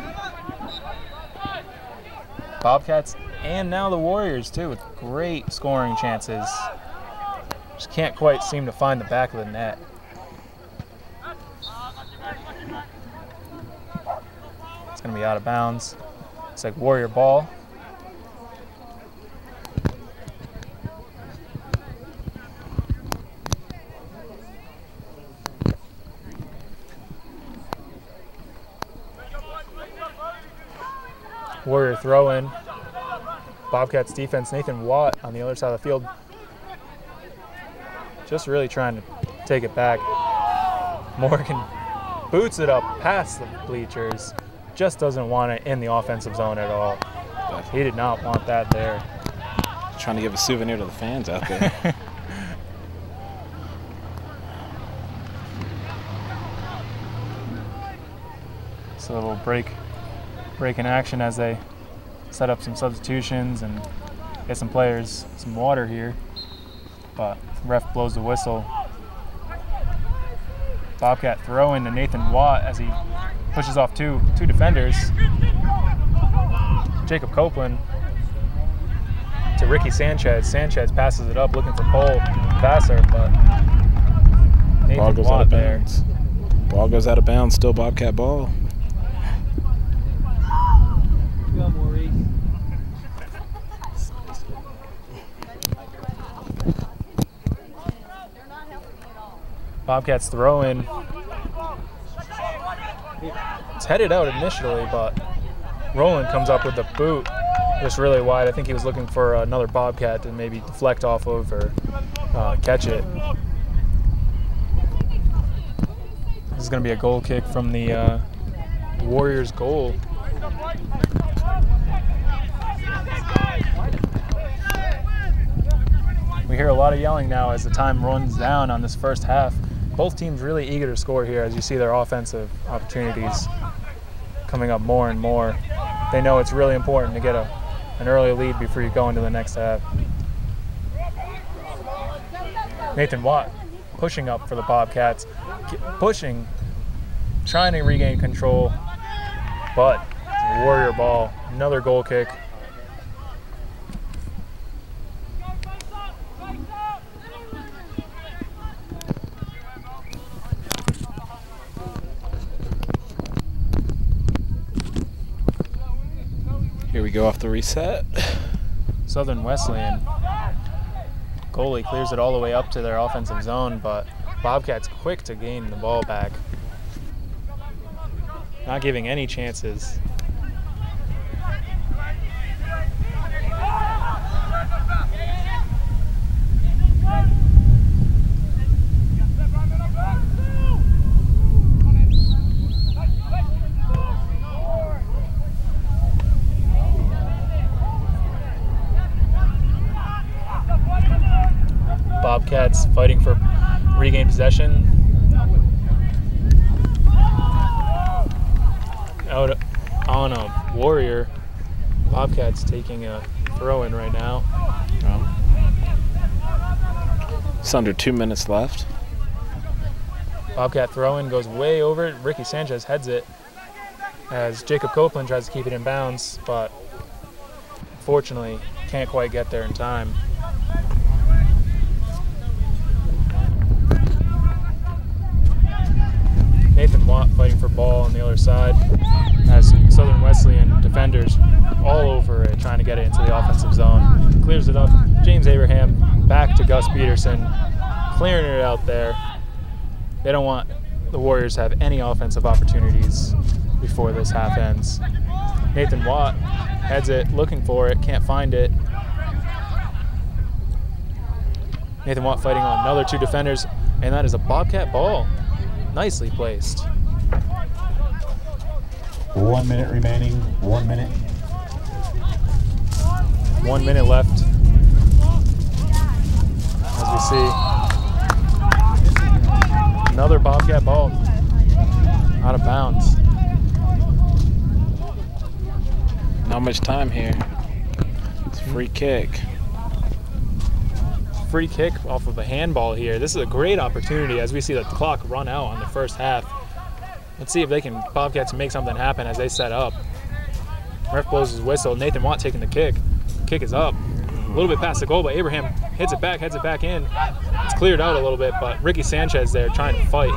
S1: Bobcats and now the Warriors too with great scoring chances. Just can't quite seem to find the back of the net. It's going to be out of bounds. It's like Warrior ball. Warrior throw in. Bobcats defense, Nathan Watt on the other side of the field. Just really trying to take it back. Morgan boots it up past the bleachers. Just doesn't want it in the offensive zone at all. He did not want that there.
S2: Trying to give a souvenir to the fans out there.
S1: So a little break in action as they set up some substitutions and get some players some water here. But ref blows the whistle. Bobcat throw in to Nathan Watt as he pushes off two defenders. Jacob Copeland to Ricky Sanchez. Sanchez passes it up looking for Cole Vassar, but Nathan Watt there.
S2: Ball goes out of bounds, still Bobcat ball.
S4: Go, Maurice.
S1: Bobcats throw in. It's headed out initially, but Roland comes up with the boot just really wide. I think he was looking for another Bobcat to maybe deflect off of or catch it. This is going to be a goal kick from the Warriors' goal. We hear a lot of yelling now as the time runs down on this first half. Both teams really eager to score here as you see their offensive opportunities coming up more and more. They know it's really important to get an early lead before you go into the next half. Nathan Watt pushing up for the Bobcats, pushing, trying to regain control, but Warrior ball, another goal kick.
S2: Here we go off the reset.
S1: Southern Wesleyan goalie clears it all the way up to their offensive zone, but Bobcats quick to gain the ball back. Not giving any chances. Bobcats fighting for regained possession. Out on a Warrior. Bobcats taking a throw-in right now.
S2: It's under 2 minutes left.
S1: Bobcat throw-in goes way over it. Ricky Sanchez heads it as Jacob Copeland tries to keep it in bounds, but unfortunately can't quite get there in time. Nathan Watt fighting side as Southern Wesleyan defenders all over it, trying to get it into the offensive zone. Clears it up. James Abraham back to Gus Peterson, clearing it out there. They don't want the Warriors to have any offensive opportunities before this half ends. Nathan Watt heads it, looking for it, can't find it. Nathan Watt fighting on another two defenders, and that is a Bobcat ball. Nicely placed.
S3: 1 minute remaining. 1 minute.
S1: 1 minute left. As we see, another Bobcat ball out of bounds.
S2: Not much time here. It's a free kick.
S1: Free kick off of a handball here. This is a great opportunity as we see the clock run out on the first half. Let's see if they can, Bobcats, make something happen as they set up. Ref blows his whistle. Nathan Watt taking the kick. Kick is up. A little bit past the goal, but Abraham heads it back in. It's cleared out a little bit, but Ricky Sanchez there trying to fight.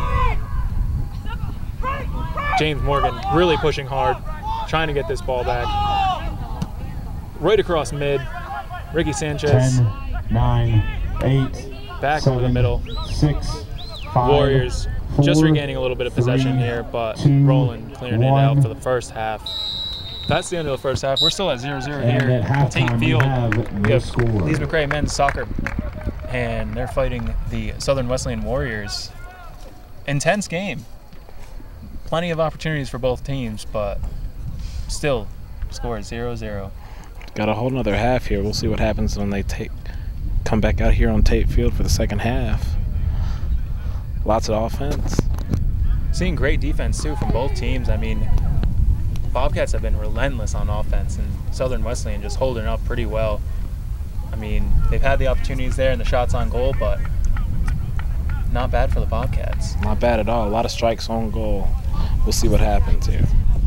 S1: James Morgan really pushing hard, trying to get this ball back. Right across mid. Ricky Sanchez.
S3: 10, 9, 8.
S1: Back
S3: 7,
S1: over the middle.
S3: 6, 5.
S1: Warriors
S3: 4,
S1: just regaining a little bit of possession
S3: 3,
S1: here, but
S3: 2,
S1: Roland clearing
S3: 1.
S1: it out for the first half. That's the end of the first half. We're still at 0-0
S3: And
S1: here
S3: at
S1: at Tate
S3: halftime, we
S1: Field.
S3: have
S1: We have
S3: the score.
S1: Lees McRae men's soccer, and they're fighting the Southern Wesleyan Warriors. Intense game. Plenty of opportunities for both teams, but still, score is 0-0.
S2: Got a whole nother half here. We'll see what happens when they come back out here on Tate Field for the second half. Lots of offense.
S1: Seeing great defense, too, from both teams. I mean, Bobcats have been relentless on offense, and Southern Wesleyan just holding up pretty well. I mean, they've had the opportunities there and the shots on goal, but not bad for the Bobcats.
S2: Not bad at all. A lot of strikes on goal. We'll see what happens here.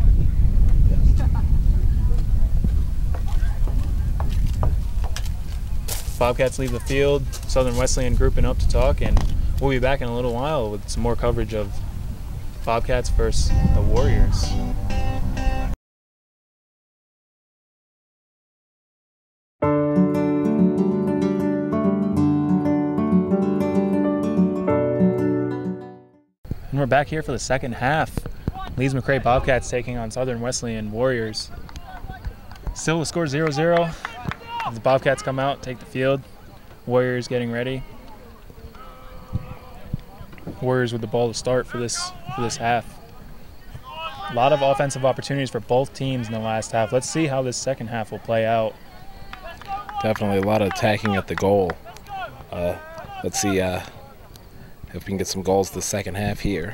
S1: Bobcats leave the field, Southern Wesleyan grouping up to talk, and we'll be back in a little while with some more coverage of Bobcats versus the Warriors. And we're back here for the second half. Lees McRae Bobcats taking on Southern Wesleyan Warriors. Still the score 0-0. As the Bobcats come out, take the field. Warriors getting ready. Warriors with the ball to start for this half. A lot of offensive opportunities for both teams in the last half. Let's see how this second half will play out.
S2: Definitely a lot of attacking at the goal. Let's see if we can get some goals the second half here.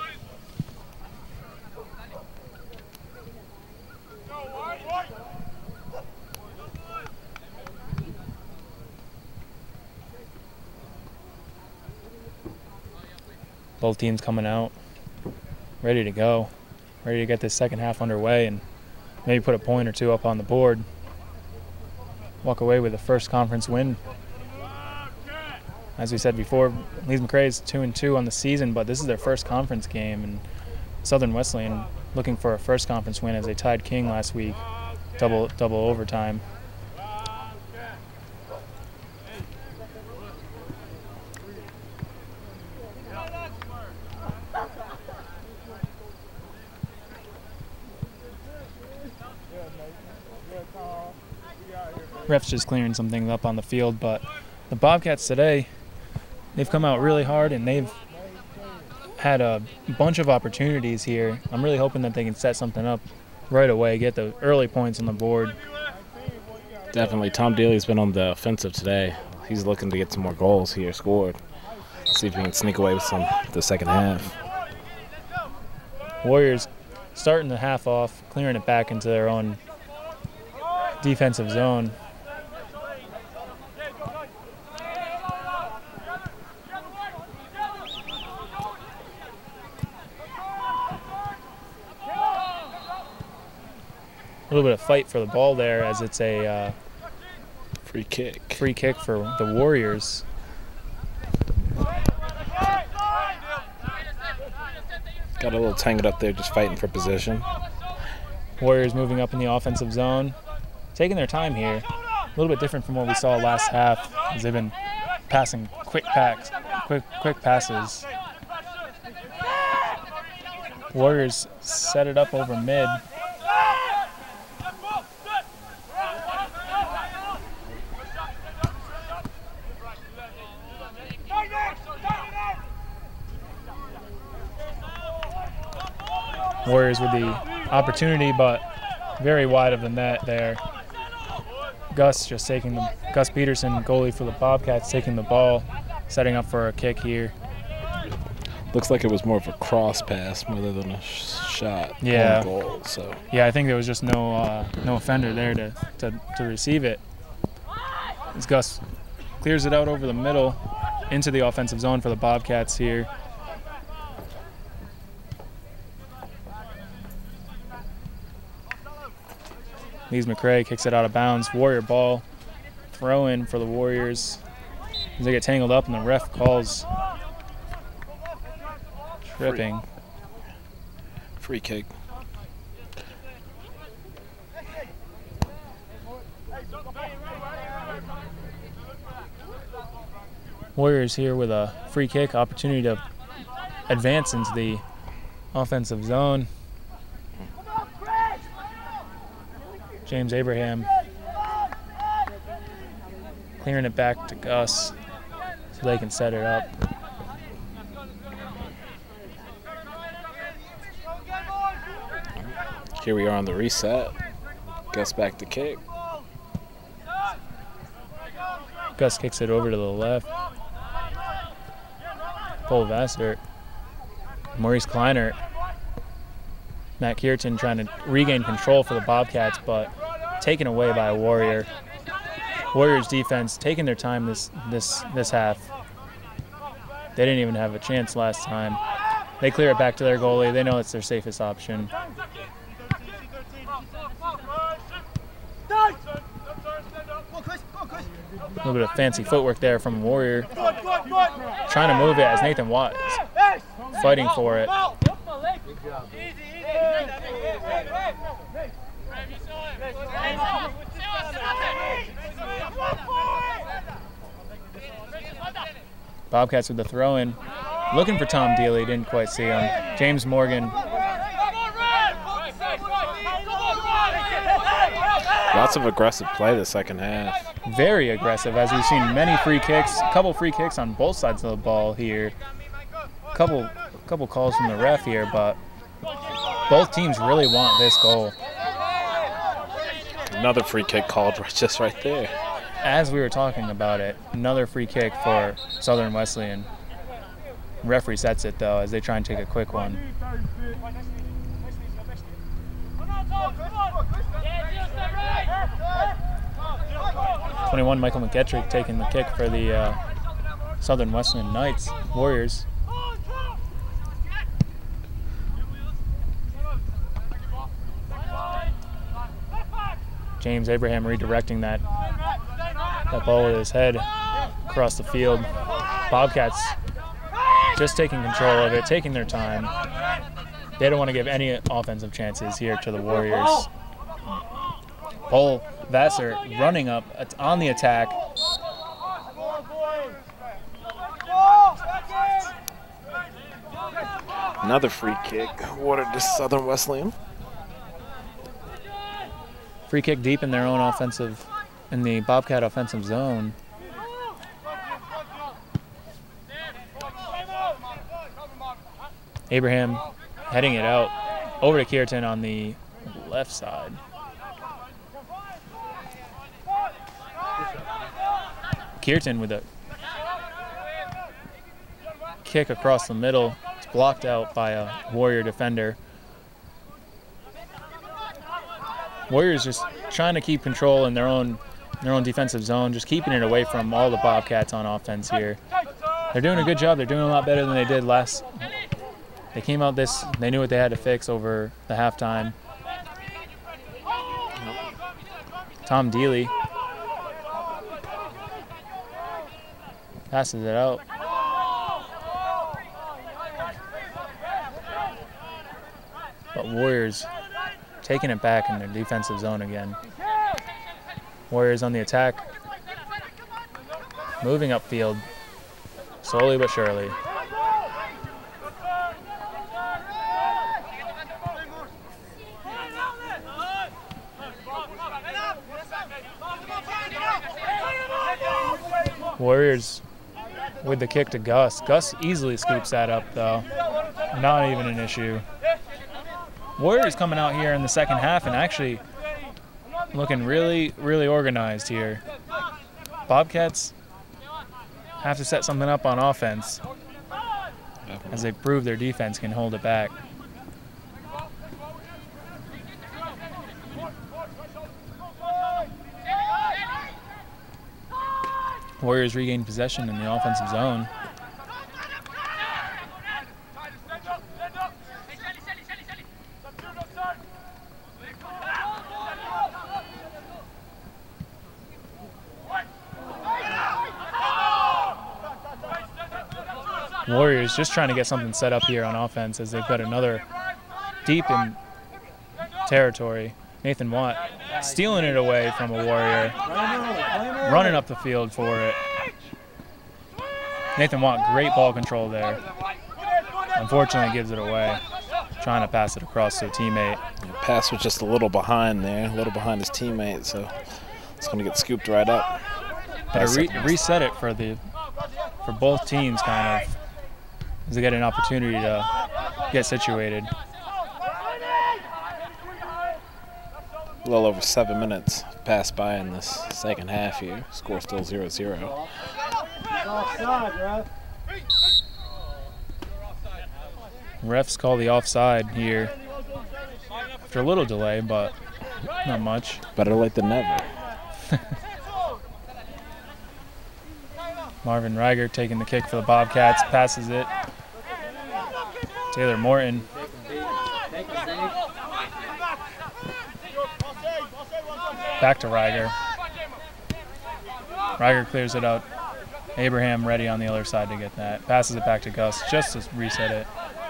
S1: Both teams coming out, ready to go, ready to get this second half underway and maybe put a point or two up on the board. Walk away with the first conference win. As we said before, Lees McRae is 2-2 on the season, but this is their first conference game, and Southern Wesleyan looking for a first conference win as they tied King last week, double overtime. Ref's just clearing some things up on the field, but the Bobcats today, they've come out really hard and they've had a bunch of opportunities here. I'm really hoping that they can set something up right away, get the early points on the board.
S2: Definitely, Tom Daly's been on the offensive today. He's looking to get some more goals here scored. See if he can sneak away with some the second half.
S1: Warriors starting the half off, clearing it back into their own defensive zone. A little bit of fight for the ball there as it's a
S2: Free kick.
S1: free kick for the Warriors.
S2: Got Got a little tangled up there just fighting for position.
S1: Warriors moving up in the offensive zone, taking their time here. A little bit different from what we saw last half, as they've been passing quick passes. Warriors set it up over mid. Warriors with the opportunity, but very wide of the net there. Gus Peterson, goalie for the Bobcats, taking the ball, setting up for a kick here.
S2: Looks like it was more of a cross pass rather than a shot
S1: Yeah.
S2: on goal. So
S1: Yeah, I think there was just no offender there to receive it. As Gus clears it out over the middle into the offensive zone for the Bobcats here. Lees McCray kicks it out of bounds. Warrior ball. Throw in for the Warriors. As they get tangled up and the ref calls tripping.
S2: free kick.
S1: Warriors here with a free kick, opportunity to advance into the offensive zone. James Abraham clearing it back to Gus so they can set it up.
S2: Here we are on the reset. Gus back to kick.
S1: Gus kicks it over to the left. Paul Vassar, Maurice Kleiner, Matt Kierton trying to regain control for the Bobcats, but taken away by a Warrior. Warriors defense taking their time this half. They didn't even have a chance last time. They clear it back to their goalie. They know it's their safest option. A little bit of fancy footwork there from Warrior. Trying to move it as Nathan Watt is fighting for it. Bobcats with the throw-in. Looking for Tom Dealey, didn't quite see him. James Morgan.
S2: Lots of aggressive play the second half.
S1: Very aggressive, as we've seen many free kicks, a couple free kicks on both sides of the ball here. Couple calls from the ref here, but both teams really want this goal.
S2: Another free kick called just right there.
S1: As we were talking about it, another free kick for Southern Wesleyan. Referee sets it though as they try and take a quick one. 21, Michael McGettrick taking the kick for the Southern Wesleyan Knights. Warriors. James Abraham redirecting that ball with his head across the field. Bobcats just taking control of it, taking their time. They don't want to give any offensive chances here to the Warriors. Paul Vassar running up on the attack.
S2: Another free kick awarded to Southern Wesleyan.
S1: Free kick deep in their own offensive, in the Bobcat offensive zone. Abraham heading it out over to Kierton on the left side. Kierton with a kick across the middle. It's blocked out by a Warrior defender. Warriors just trying to keep control in their own defensive zone, just keeping it away from all the Bobcats on offense here. They're doing a good job. They're doing a lot better than they did last. They came out they knew what they had to fix over the halftime. Tom Dealey passes it out. Warriors taking it back in their defensive zone again. Warriors on the attack, moving upfield, slowly but surely. Warriors with the kick to Gus. Gus easily scoops that up, though. Not even an issue. Warriors coming out here in the second half and actually looking really, really organized here. Bobcats have to set something up on offense as they prove their defense can hold it back. Warriors regain possession in the offensive zone. Warriors just trying to get something set up here on offense as they've got another deep in territory. Nathan Watt stealing it away from a Warrior, running up the field for it. Nathan Watt, great ball control there. Unfortunately, gives it away, trying to pass it across to a teammate.
S2: The pass was just a little behind there, a little behind his teammate, so it's going to get scooped right up.
S1: But reset it for both teams, kind of, as they get an opportunity to get situated.
S2: A little over 7 minutes passed by in this second half here. Score still 0-0.
S4: Offside, ref.
S1: Refs call the offside here after a little delay, but not much.
S2: Better late than never.
S1: Marvin Reiger taking the kick for the Bobcats, passes it. Taylor Morton. Back to Reiger. Reiger clears it out. Abraham ready on the other side to get that. Passes it back to Gus just to reset it.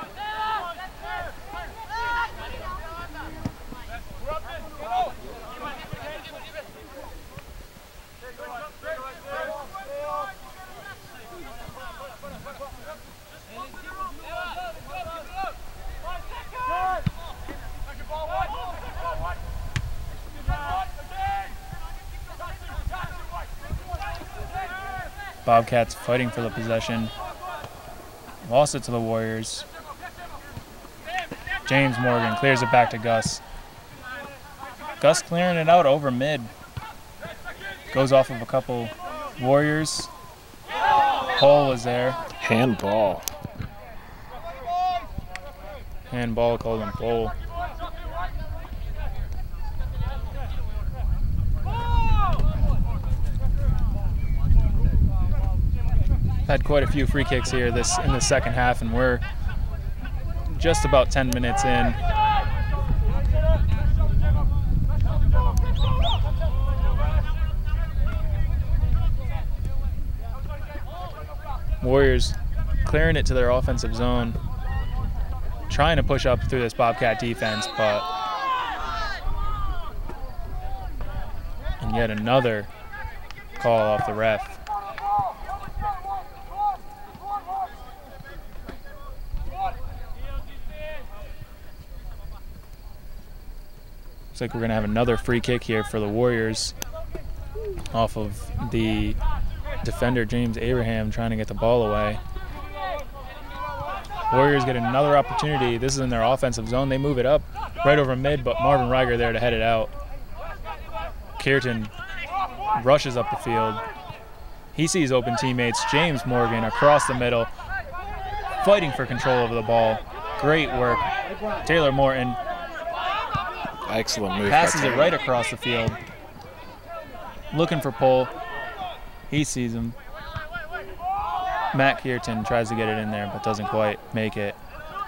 S1: Bobcats fighting for the possession. Lost it to the Warriors. James Morgan clears it back to Gus. Gus clearing it out over mid. Goes off of a couple Warriors. Paul was there.
S2: Handball.
S1: Handball called him Paul. Had quite a few free kicks here in the second half, and we're just about 10 minutes in. Warriors clearing it to their offensive zone, trying to push up through this Bobcat defense, but and yet another call off the ref. Looks like we're going to have another free kick here for the Warriors off of the defender, James Abraham, trying to get the ball away. Warriors get another opportunity. This is in their offensive zone. They move it up right over mid, but Marvin Reiger there to head it out. Kierton rushes up the field. He sees open teammates. James Morgan across the middle, fighting for control over the ball. Great work. Taylor Morton.
S2: Excellent move.
S1: Passes it right across the field. Looking for Pohl. He sees him. Matt Kierton tries to get it in there, but doesn't quite make it.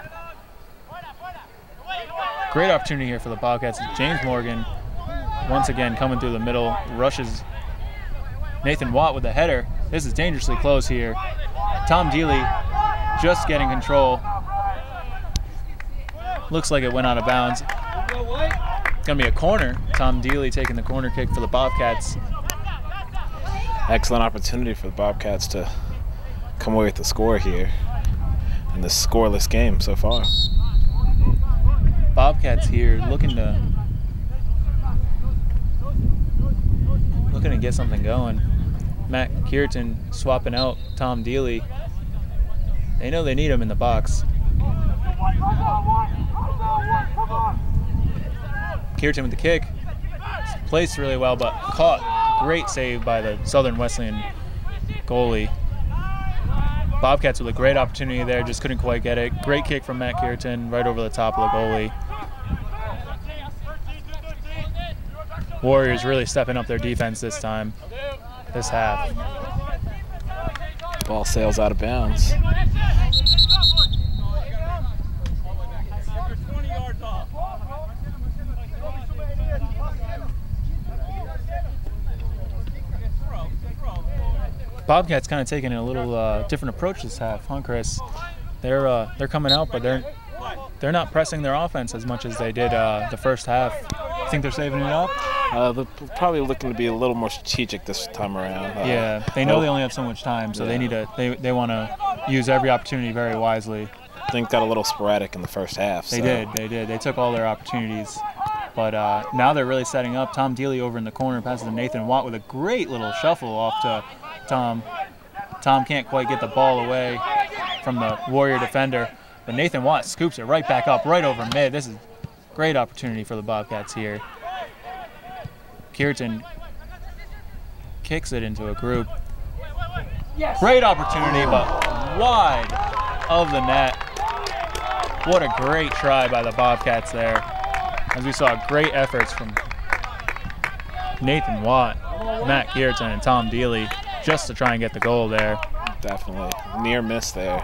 S1: Great opportunity here for the Bobcats. James Morgan, once again, coming through the middle, rushes Nathan Watt with a header. This is dangerously close here. Tom Dealey just getting control. Looks like it went out of bounds. It's going to be a corner. Tom Dealey taking the corner kick for the Bobcats.
S2: Excellent opportunity for the Bobcats to come away with the score here in this scoreless game so far.
S1: Bobcats here looking to get something going. Matt Kierton swapping out Tom Dealey. They know they need him in the box. Kierton with the kick. Placed really well, but caught. Great save by the Southern Wesleyan goalie. Bobcats with a great opportunity there, just couldn't quite get it. Great kick from Matt Kierton right over the top of the goalie. Warriors really stepping up their defense this time, this half.
S2: Ball sails out of bounds.
S1: Bobcats kind of taking a little different approach this half, huh, Chris? They're coming out, but they're not pressing their offense as much as they did the first half. Think they're saving it up?
S2: They're probably looking to be a little more strategic this time around.
S1: Yeah, they know they only have so much time, so they want to use every opportunity very wisely.
S2: I think got a little sporadic in the first half.
S1: They did. They took all their opportunities. But now they're really setting up. Tom Dealey over in the corner passes to Nathan Watt with a great little shuffle off to Tom. Tom can't quite get the ball away from the Warrior defender, but Nathan Watt scoops it right back up, right over mid. This is a great opportunity for the Bobcats here. Kierton kicks it into a group. Great opportunity, but wide of the net. What a great try by the Bobcats there. As we saw great efforts from Nathan Watt, Matt Kierton, and Tom Dealey just to try and get the goal there.
S2: Definitely. Near miss there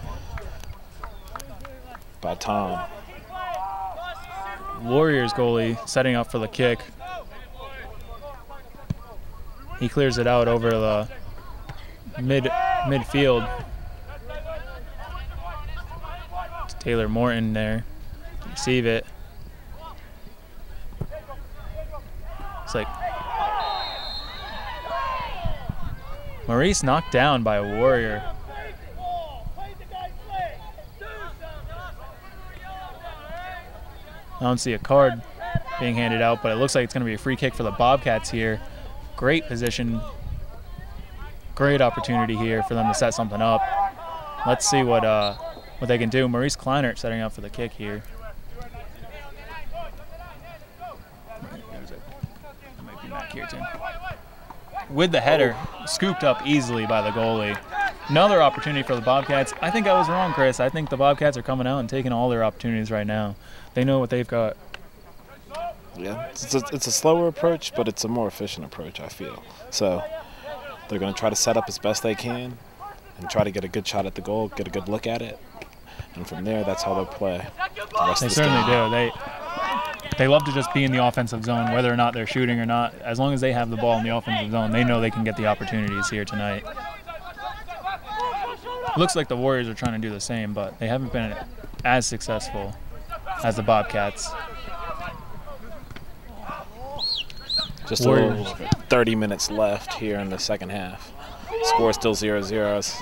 S2: by Tom.
S1: Warriors goalie setting up for the kick. He clears it out over the midfield. It's Taylor Morton there to receive it. It's like Maurice knocked down by a Warrior. I don't see a card being handed out, but it looks like it's going to be a free kick for the Bobcats here. Great position, great opportunity here for them to set something up. Let's see what they can do. Maurice Kleinert setting up for the kick here. That might be Matt Kierton. With the header, scooped up easily by the goalie. Another opportunity for the Bobcats. I think I was wrong, Chris. I think the Bobcats are coming out and taking all their opportunities right now. They know what they've got.
S2: Yeah, it's a slower approach, but it's a more efficient approach, I feel. So they're going to try to set up as best they can and try to get a good shot at the goal, get a good look at it. And from there, that's how they'll play.
S1: They certainly do. They love to just be in the offensive zone, whether or not they're shooting or not. As long as they have the ball in the offensive zone, they know they can get the opportunities here tonight. Looks like the Warriors are trying to do the same, but they haven't been as successful as the Bobcats.
S2: Just a little 30 minutes left here in the second half. Score still 0-0.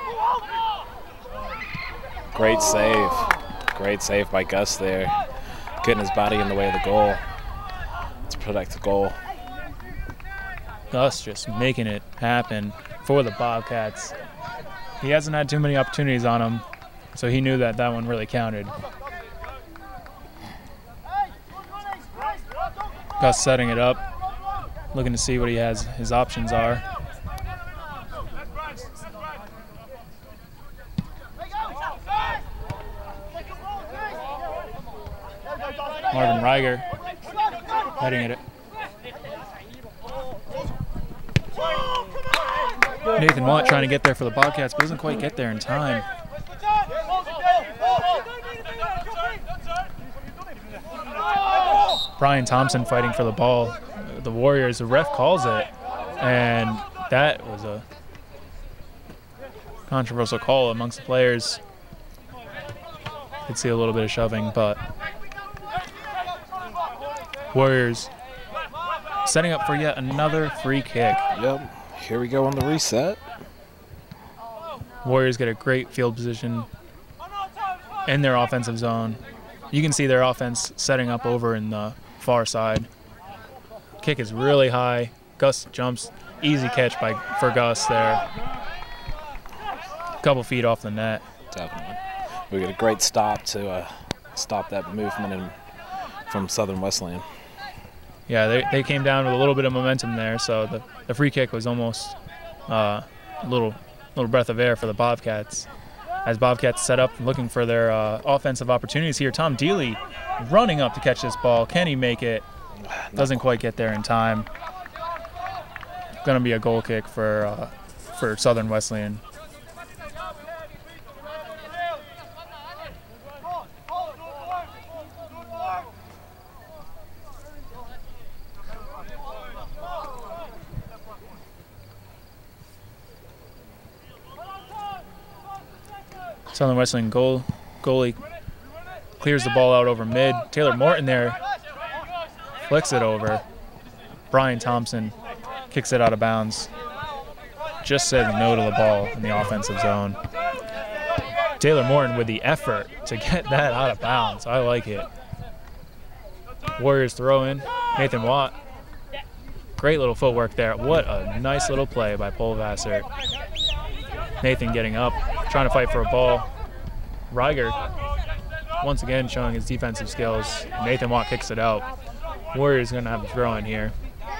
S2: Great save. Great save by Gus there. Getting his body in the way of the goal to protect the goal.
S1: Gus just making it happen for the Bobcats. He hasn't had too many opportunities on him, so he knew that that one really counted. Gus setting it up, looking to see what his options are. Marvin Reiger heading at it. Nathan Watt trying to get there for the Bobcats, but doesn't quite get there in time. Brian Thompson fighting for the ball. The Warriors, the ref calls it, and that was a controversial call amongst the players. Could see a little bit of shoving, but Warriors setting up for yet another free kick.
S2: Yep. Here we go on the reset.
S1: Warriors get a great field position in their offensive zone. You can see their offense setting up over in the far side. Kick is really high. Gus jumps. Easy catch for Gus there. Couple feet off the net.
S2: Definitely. We get a great stop to stop that movement from Southern Wesleyan.
S1: Yeah, they came down with a little bit of momentum there, so the free kick was almost a little breath of air for the Bobcats. As Bobcats set up looking for their offensive opportunities here, Tom Dealey running up to catch this ball. Can he make it? Doesn't quite get there in time. Going to be a goal kick for Southern Wesleyan. Southern Wesleyan goalie clears the ball out over mid. Taylor Morton there flicks it over. Brian Thompson kicks it out of bounds. Just said no to the ball in the offensive zone. Taylor Morton with the effort to get that out of bounds. I like it. Warriors throw in. Nathan Watt. Great little footwork there. What a nice little play by Polvasser. Nathan getting up, trying to fight for a ball. Reiger once again showing his defensive skills. Nathan Watt kicks it out. Warriors going to have a throw in here.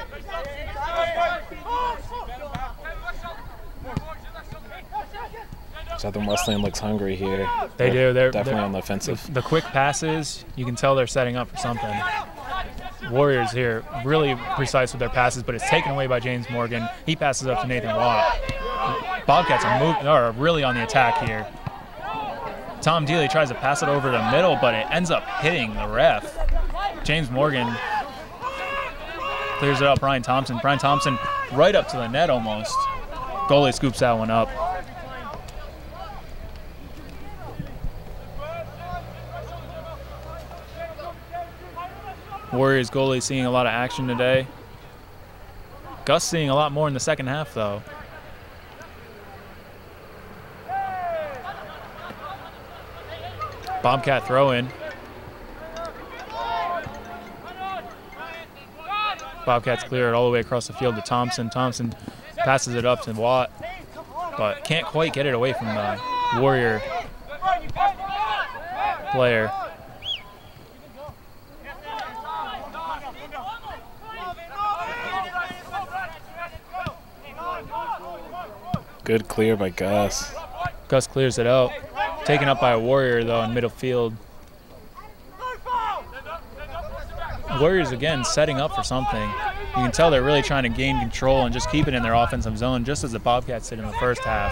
S2: Southern Wesleyan looks hungry here.
S1: They do. They're
S2: definitely on the offensive.
S1: The quick passes, you can tell they're setting up for something. Warriors here really precise with their passes, but it's taken away by James Morgan. He passes up to Nathan Watt. Bobcats are really on the attack here. Tom Dealey tries to pass it over the middle, but it ends up hitting the ref. James Morgan clears it up. Brian Thompson right up to the net almost. Goalie scoops that one up. Warriors goalie seeing a lot of action today. Gus seeing a lot more in the second half, though. Bobcat throw in. Bobcats clear it all the way across the field to Thompson. Thompson passes it up to Watt, but can't quite get it away from the Warrior player.
S2: Good clear by Gus.
S1: Gus clears it out. Taken up by a Warrior, though, in middle field. Warriors, again, setting up for something. You can tell they're really trying to gain control and just keep it in their offensive zone, just as the Bobcats did in the first half.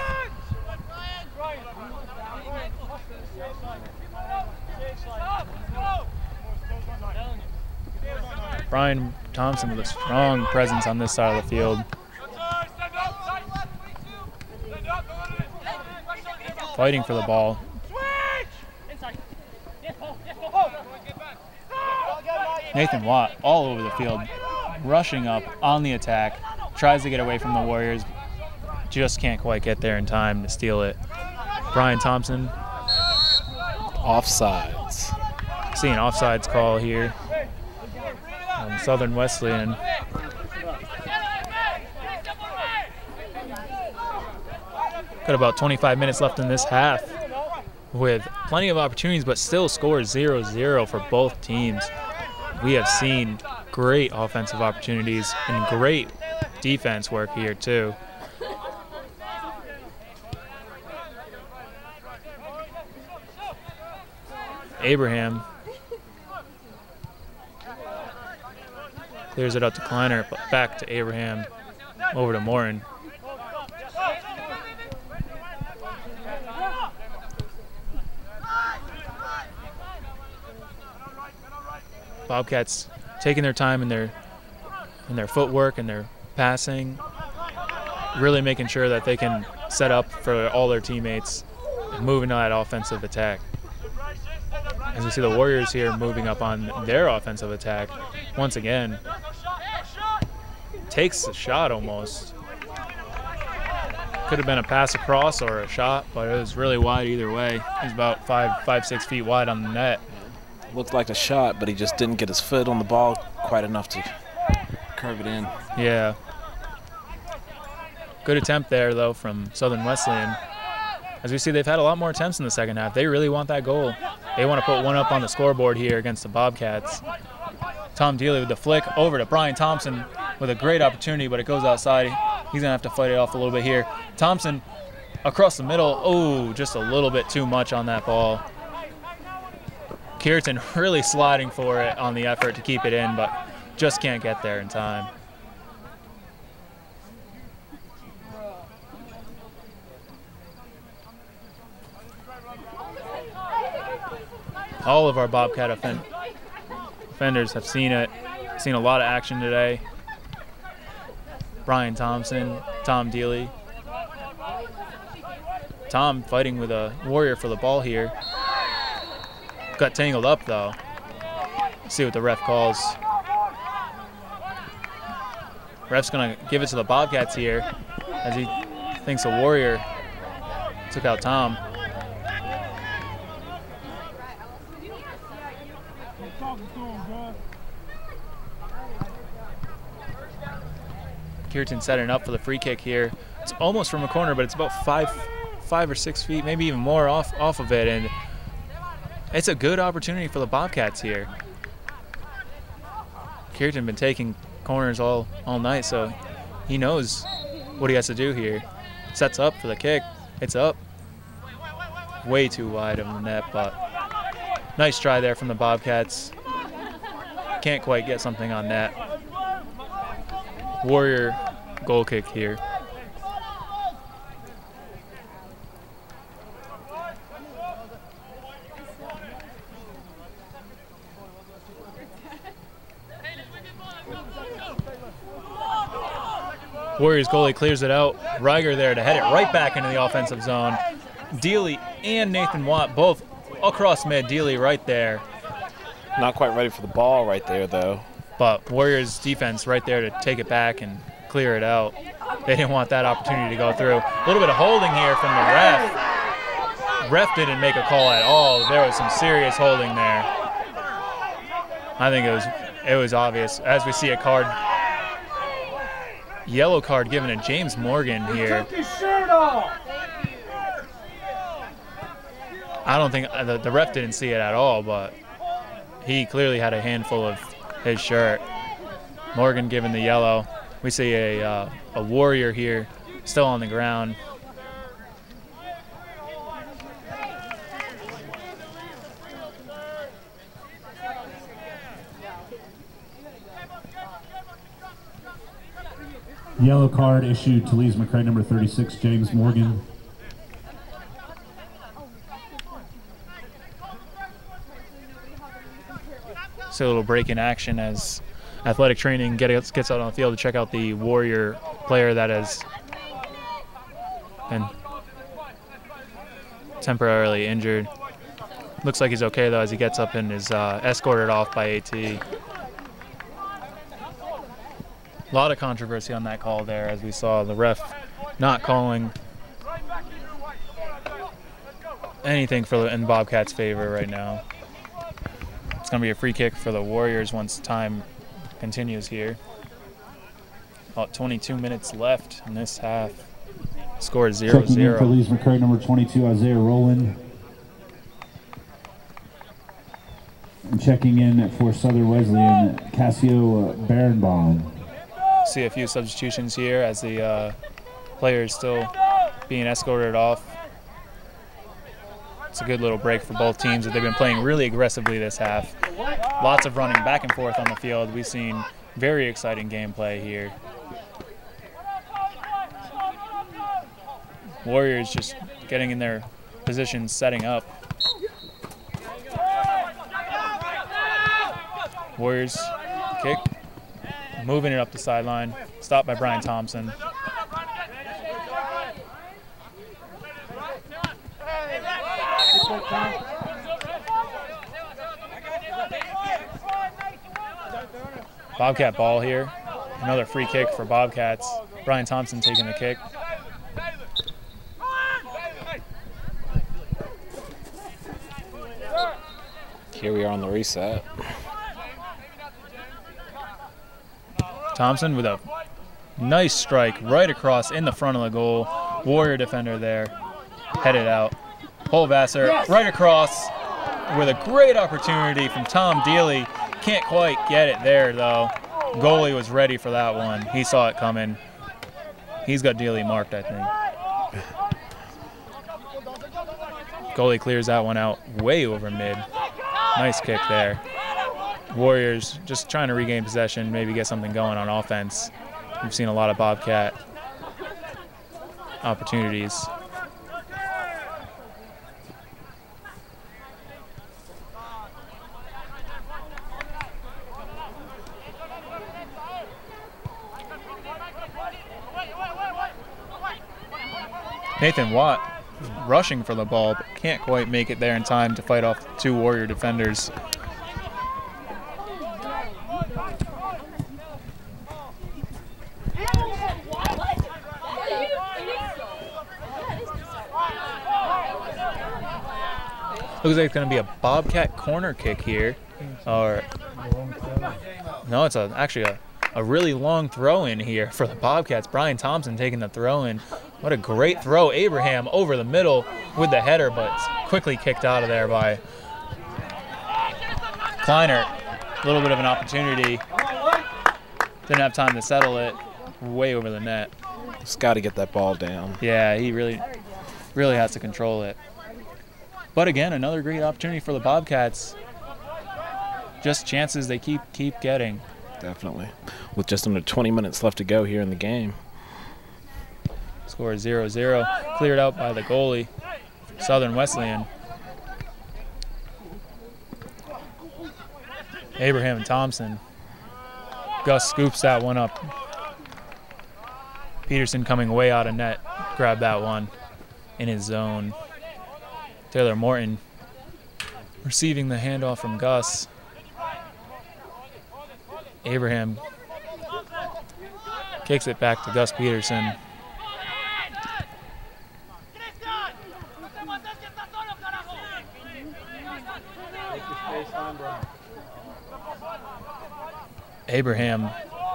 S1: Brian Thompson with a strong presence on this side of the field. Fighting for the ball. Nathan Watt all over the field, rushing up on the attack, tries to get away from the Warriors, just can't quite get there in time to steal it. Brian Thompson.
S2: Offsides.
S1: See an offsides call here on Southern Wesleyan. Got about 25 minutes left in this half with plenty of opportunities, but still scores 0-0 for both teams. We have seen great offensive opportunities and great defense work here too. Abraham clears it up to Kleiner, but back to Abraham, over to Morin. Bobcats taking their time in their footwork and their passing, really making sure that they can set up for all their teammates and moving on that offensive attack. As we see the Warriors here moving up on their offensive attack. Once again, takes the shot almost. Could have been a pass across or a shot, but it was really wide either way. He's about 5, 6 feet wide on the net.
S2: Looked like a shot, but he just didn't get his foot on the ball quite enough to curve it in.
S1: Yeah. Good attempt there, though, from Southern Wesleyan. As we see, they've had a lot more attempts in the second half. They really want that goal. They want to put one up on the scoreboard here against the Bobcats. Tom Dealey with the flick over to Brian Thompson with a great opportunity, but it goes outside. He's going to have to fight it off a little bit here. Thompson across the middle. Oh, just a little bit too much on that ball. Kierton really sliding for it on the effort to keep it in, but just can't get there in time. All of our Bobcat offenders have seen it, seen a lot of action today. Brian Thompson, Tom Dealey. Tom fighting with a Warrior for the ball here. Got tangled up though. Let's see what the ref calls. Ref's gonna give it to the Bobcats here as he thinks a Warrior took out Tom. Kierton setting up for the free kick here. It's almost from a corner, but it's about five or 6 feet, maybe even more off of it, and it's a good opportunity for the Bobcats here. Kierton been taking corners all night, so he knows what he has to do here. Sets up for the kick. It's up. Way too wide of the net, but nice try there from the Bobcats. Can't quite get something on net. Warrior goal kick here. Warriors goalie clears it out. Reiger there to head it right back into the offensive zone. Dealey and Nathan Watt both across mid. Dealey right there.
S2: Not quite ready for the ball right there, though.
S1: But Warriors defense right there to take it back and clear it out. They didn't want that opportunity to go through. A little bit of holding here from the ref. Ref didn't make a call at all. There was some serious holding there. I think it was obvious. As we see a card, yellow card given to James Morgan here.
S4: Took his shirt off.
S1: I don't think the ref didn't see it at all, but he clearly had a handful of his shirt. Morgan given the yellow. We see a Warrior here still on the ground.
S3: Yellow card issued to Lees McRae, number 36, James Morgan.
S1: See a little break in action as athletic training gets out on the field to check out the Warrior player that has been temporarily injured. Looks like he's okay though as he gets up and is escorted off by AT. A lot of controversy on that call there, as we saw the ref not calling anything in Bobcats' favor right now. It's going to be a free kick for the Warriors once time continues here. About 22 minutes left in this half. Score is 0-0.
S3: Checking in for Lees McRae, number 22, Isaiah Rowland. And checking in for Southern Wesleyan, Cassio Barenbaum.
S1: See a few substitutions here as the players still being escorted off. It's a good little break for both teams that they've been playing really aggressively this half. Lots of running back and forth on the field. We've seen very exciting gameplay here. Warriors just getting in their positions, setting up. Warriors kick, moving it up the sideline, stopped by Brian Thompson. Bobcat ball here. Another free kick for Bobcats. Brian Thompson taking the kick.
S2: Here we are on the reset.
S1: Thompson with a nice strike right across in the front of the goal. Warrior defender there. Headed out. Holvasser right across with a great opportunity from Tom Dealey. Can't quite get it there, though. Goalie was ready for that one. He saw it coming. He's got Dealey marked, I think. Goalie clears that one out way over mid. Nice kick there. Warriors just trying to regain possession, maybe get something going on offense. We've seen a lot of Bobcat opportunities. Nathan Watt rushing for the ball, but can't quite make it there in time to fight off two Warrior defenders. Looks like it's going to be a Bobcat corner kick here. Or no, it's actually a really long throw in here for the Bobcats. Brian Thompson taking the throw in. What a great throw. Abraham over the middle with the header, but quickly kicked out of there by Kleiner. A little bit of an opportunity. Didn't have time to settle it. Way over the net.
S2: Just got to get that ball down.
S1: Yeah, he really has to control it. But again, another great opportunity for the Bobcats. Just chances they keep getting.
S2: Definitely. With just under 20 minutes left to go here in the game.
S1: Score 0-0. Cleared out by the goalie, Southern Wesleyan. Abraham and Thompson. Gus scoops that one up. Peterson coming way out of net. Grabbed that one in his zone. Taylor Morton receiving the handoff from Gus. Abraham kicks it back to Gus Peterson. Abraham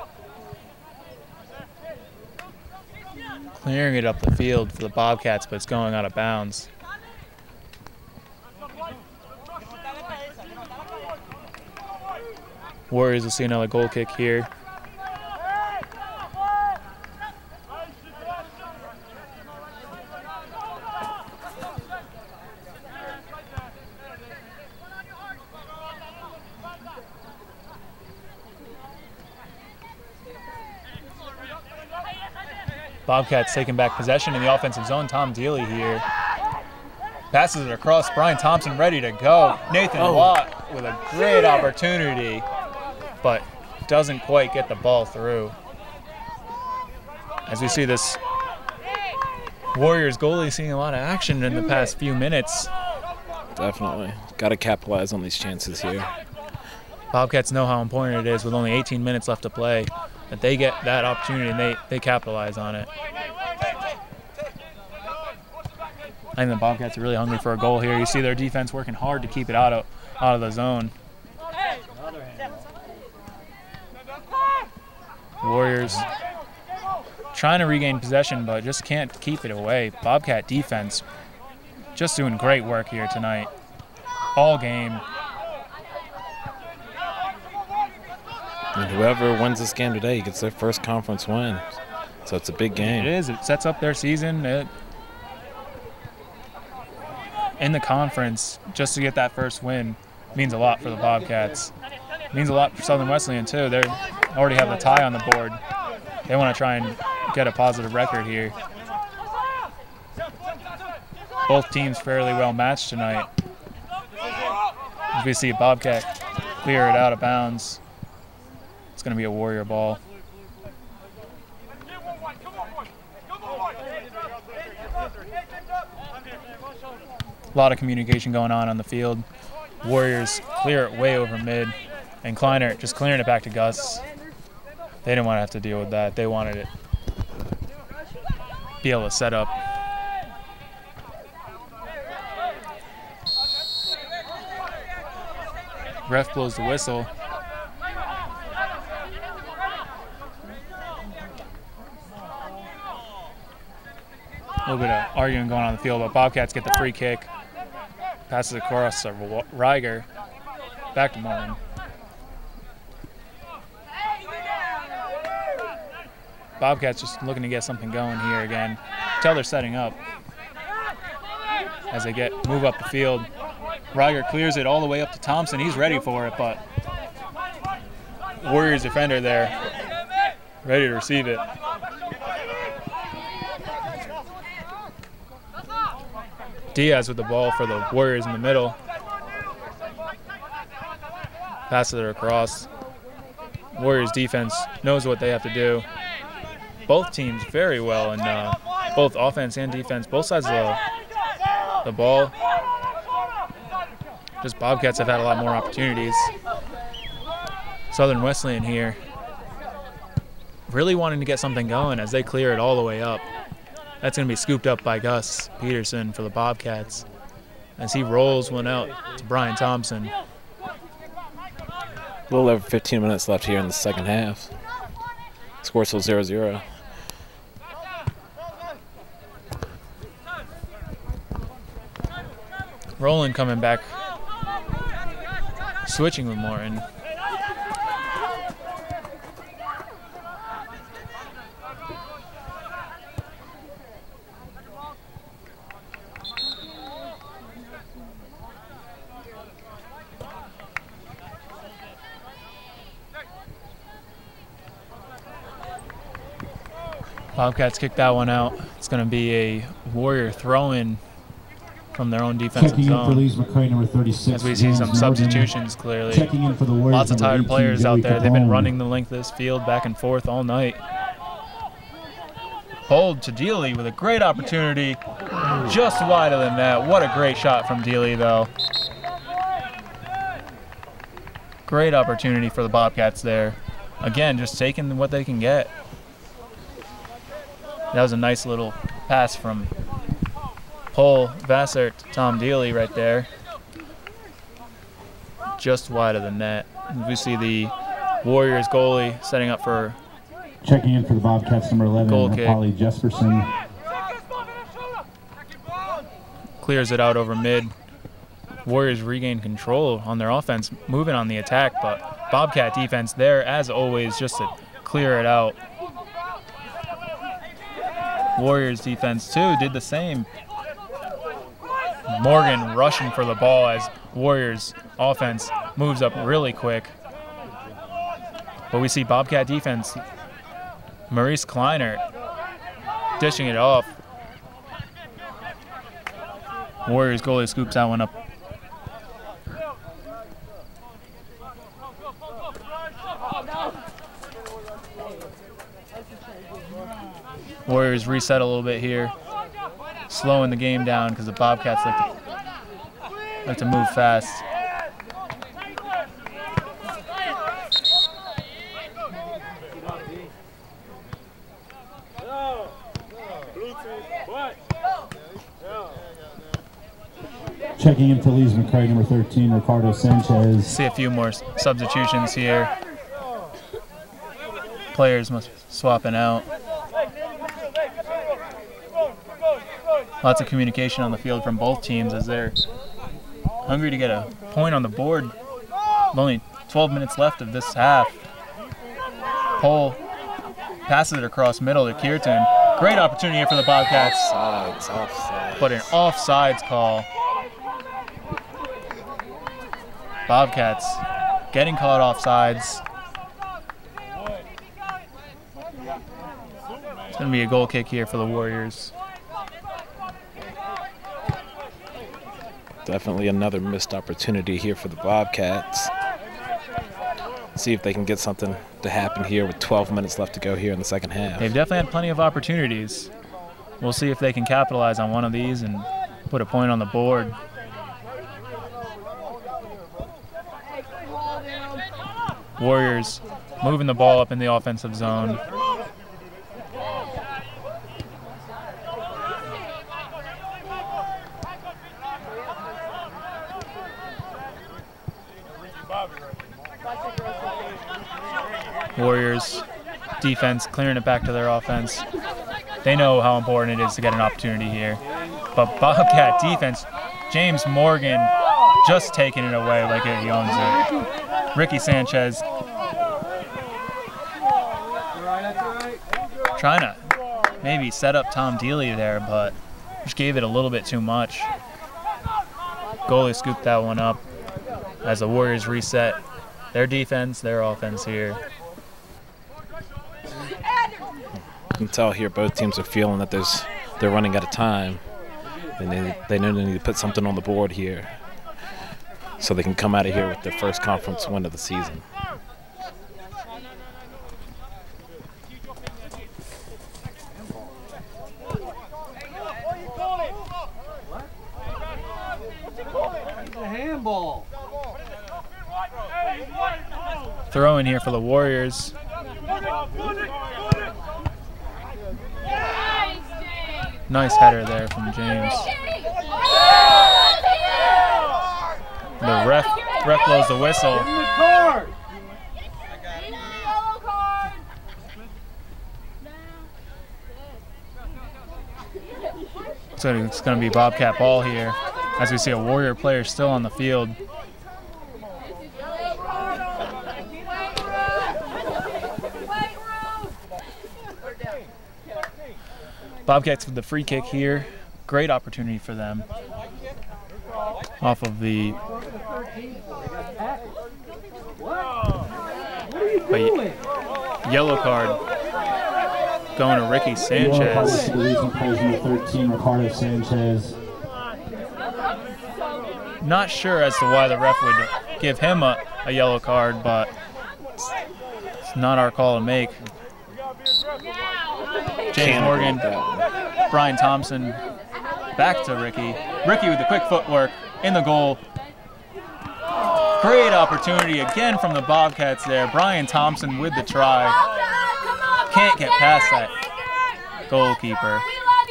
S1: clearing it up the field for the Bobcats, but it's going out of bounds. Warriors will see another goal kick here. Bobcats taking back possession in the offensive zone. Tom Dealey here. Passes it across. Brian Thompson ready to go. Nathan Watt with a great opportunity, but doesn't quite get the ball through. As we see this Warriors goalie seeing a lot of action in the past few minutes.
S2: Definitely. Got to capitalize on these chances here.
S1: Bobcats know how important it is with only 18 minutes left to play, that they get that opportunity and they capitalize on it. I think the Bobcats are really hungry for a goal here. You see their defense working hard to keep it out of the zone. Warriors trying to regain possession, but just can't keep it away. Bobcat defense just doing great work here tonight. All game.
S2: And whoever wins this game today gets their first conference win. So it's a big game.
S1: It is. It sets up their season. In the conference, just to get that first win means a lot for the Bobcats. Means a lot for Southern Wesleyan, too. They already have the tie on the board. They want to try and get a positive record here. Both teams fairly well matched tonight. As we see Bobcat clear it out of bounds. It's going to be a Warrior ball. A lot of communication going on the field. Warriors clear it way over mid. And Kleiner just clearing it back to Gus. They didn't want to have to deal with that. They wanted it. Be able to set up. Ref blows the whistle. A little bit of arguing going on the field, but Bobcats get the free kick. Passes across to Reiger. Back to Morgan. Bobcats just looking to get something going here again. Tell they're setting up as they move up the field. Reiger clears it all the way up to Thompson. He's ready for it, but Warriors defender there, ready to receive it. Diaz with the ball for the Warriors in the middle. Passes it across. Warriors defense knows what they have to do. Both teams very well in both offense and defense, both sides of the ball. Just Bobcats have had a lot more opportunities. Southern Wesleyan here really wanting to get something going as they clear it all the way up. That's going to be scooped up by Gus Peterson for the Bobcats as he rolls one out to Brian Thompson.
S2: A little over 15 minutes left here in the second half. Score still 0-0.
S1: Roland coming back, switching with Morton. Bobcats kick that one out. It's going to be a Warrior throw-in from their own defensive
S3: Checking
S1: zone.
S3: in for Lees McCray, number 36.
S1: As we see some substitutions clearly.
S3: Checking in for the Warriors,
S1: lots of tired
S3: 18,
S1: players
S3: Joey
S1: out there. They've been
S3: Capone.
S1: running the length of this field back and forth all night. Bold to Dealey with a great opportunity. Just wider than that. What a great shot from Dealey, though. Great opportunity for the Bobcats there. Again, just taking what they can get. That was a nice little pass from Paul Vassar to Tom Dealey right there. Just wide of the net. We see the Warriors goalie setting up for
S3: checking in for the Bobcats, number 11,
S1: goal kick.
S3: Polly Jesperson.
S1: Clears it out over mid. Warriors regain control on their offense, moving on the attack, but Bobcat defense there, as always, just to clear it out. Warriors defense, too, did the same. Morgan rushing for the ball as Warriors offense moves up really quick. But we see Bobcat defense, Maurice Kleiner dishing it off. Warriors goalie scoops that one up. Warriors reset a little bit here, slowing the game down because the Bobcats like to move fast.
S3: Checking in for Lees McCray, number 13, Ricardo Sanchez.
S1: See a few more substitutions here. Players must be swapping out. Lots of communication on the field from both teams as they're hungry to get a point on the board. With only 12 minutes left of this half. Cole passes it across middle to Kierton. Great opportunity here for the Bobcats.
S2: Offsides.
S1: But an offsides call. Bobcats getting caught offsides. It's going to be a goal kick here for the Warriors.
S2: Definitely another missed opportunity here for the Bobcats. See if they can get something to happen here with 12 minutes left to go here in the second half.
S1: They've definitely had plenty of opportunities. We'll see if they can capitalize on one of these and put a point on the board. Warriors moving the ball up in the offensive zone. Warriors defense clearing it back to their offense. They know how important it is to get an opportunity here. But Bobcat defense, James Morgan just taking it away like he owns it. Ricky Sanchez trying to maybe set up Tom Dealey there, but just gave it a little bit too much. Goalie scooped that one up as the Warriors reset their defense, their offense here.
S2: You can tell here both teams are feeling that they're running out of time, and they know they need to put something on the board here so they can come out of here with their first conference win of the season.
S4: Handball.
S1: Throw in here for the Warriors. Nice header there from James. The ref blows the whistle. So it's going to be Bobcat ball here as we see a Warrior player still on the field. Bobcats with the free kick here. Great opportunity for them. Off of the yellow card going to Ricky Sanchez.
S3: Number 13, Ricardo Sanchez.
S1: Not sure as to why the ref would give him a yellow card, but it's not our call to make. James Morgan, Brian Thompson, back to Ricky. Ricky with the quick footwork in the goal. Great opportunity again from the Bobcats there. Brian Thompson with the try. Can't get past that goalkeeper.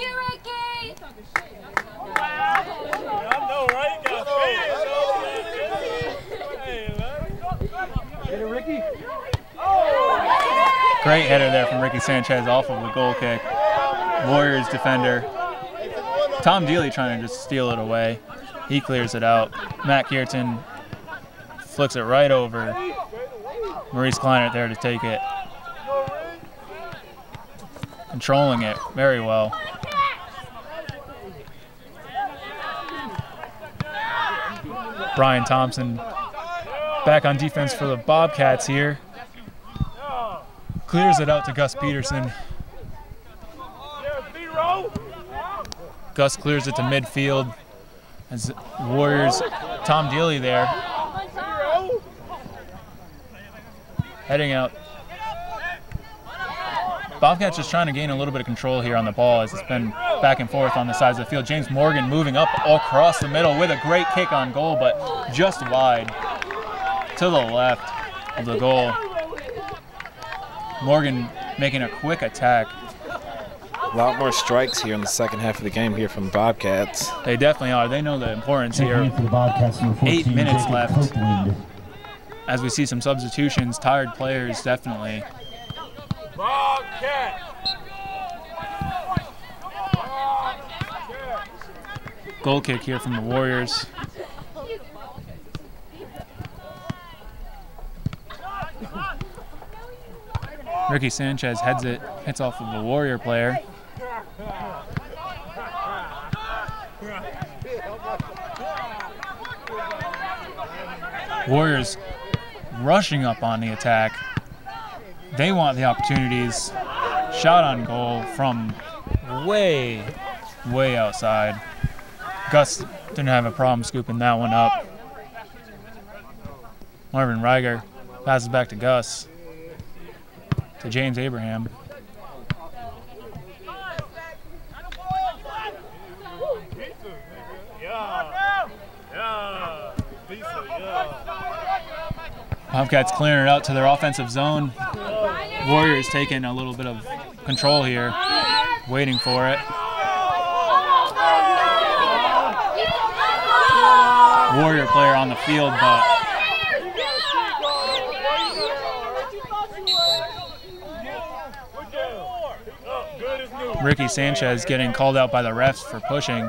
S1: Great header there from Ricky Sanchez off of the goal kick. Warriors defender. Tom Dealey trying to just steal it away. He clears it out. Matt Kierton flicks it right over. Maurice Kleinert there to take it. Controlling it very well. Brian Thompson back on defense for the Bobcats here. Clears it out to Gus Peterson. Gus clears it to midfield as Warriors, Tom Dealey there. Heading out. Bobcats just trying to gain a little bit of control here on the ball as it's been back and forth on the sides of the field. James Morgan moving up across the middle with a great kick on goal, but just wide to the left of the goal. Morgan making a quick attack.
S2: A lot more strikes here in the second half of the game here from the Bobcats.
S1: They definitely are. They know the importance here.
S3: For the Bobcats, number 14,
S1: 8 minutes
S3: Jacob
S1: left.
S3: Copeland.
S1: As we see some substitutions, tired players definitely. Goal kick here from the Warriors. Ricky Sanchez heads it, hits off of a Warrior player. Warriors rushing up on the attack. They want the opportunities. Shot on goal from way outside. Gus didn't have a problem scooping that one up. Marvin Reiger passes back to Gus. To James Abraham. Bobcats clearing it out to their offensive zone. Warriors taking a little bit of control here, waiting for it. Warrior player on the field, but Ricky Sanchez getting called out by the refs for pushing.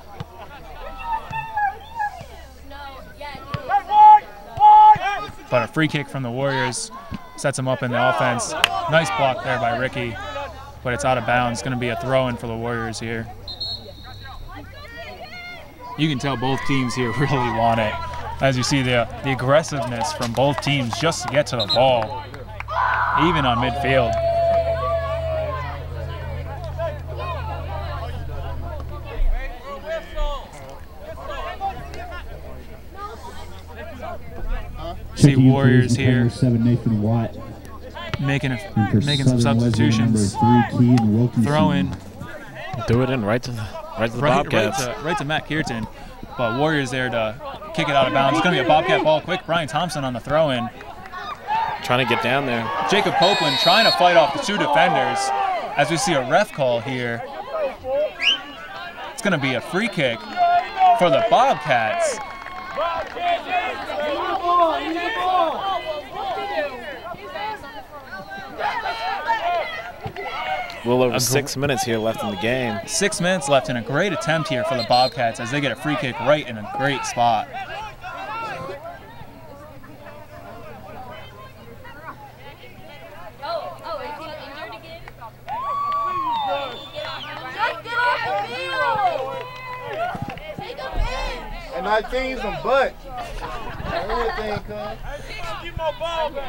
S1: But a free kick from the Warriors sets him up in the offense. Nice block there by Ricky, but it's out of bounds. It's going to be a throw-in for the Warriors here. You can tell both teams here really want it. As you see the aggressiveness from both teams just to get to the ball, even on midfield. See Warriors here
S3: 7 Nathan Watt
S1: making some substitutions. Throw in.
S2: Do it in right to the Bobcats.
S1: Right to Matt Kearton. But Warriors there to kick it out of bounds. It's going to be a Bobcat ball quick. Brian Thompson on the throw-in.
S2: Trying to get down there.
S1: Jacob Copeland trying to fight off the two defenders. As we see a ref call here. It's going to be a free kick for the Bobcats.
S2: A little over 6 minutes here left in the game.
S1: 6 minutes left, and a great attempt here for the Bobcats as they get a free kick right in a great spot.
S4: And I seen some butt. Everything comes. Get my ball back.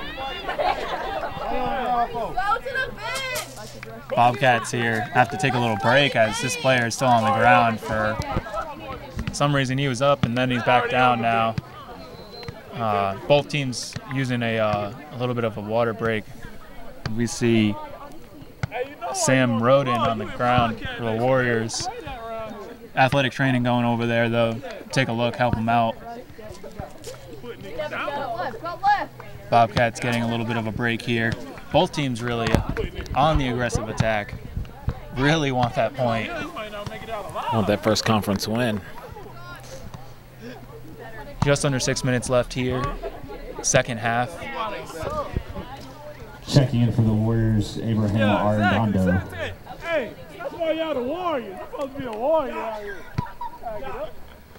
S4: Go to the bench.
S1: Bobcats here have to take a little break as this player is still on the ground. For some reason he was up and then he's back down now. Both teams using a little bit of a water break. We see Sam Roden on the ground for the Warriors. Athletic training going over there though. Take a look, help him out. Bobcats getting a little bit of a break here. Both teams really on the aggressive attack. Really want that point.
S2: Want that first conference win.
S1: Just under 6 minutes left here. Second half.
S3: Checking in for the Warriors, Abraham Arredondo.
S4: Hey, that's why y'all the Warriors. You're supposed to be a Warrior out here. Get up.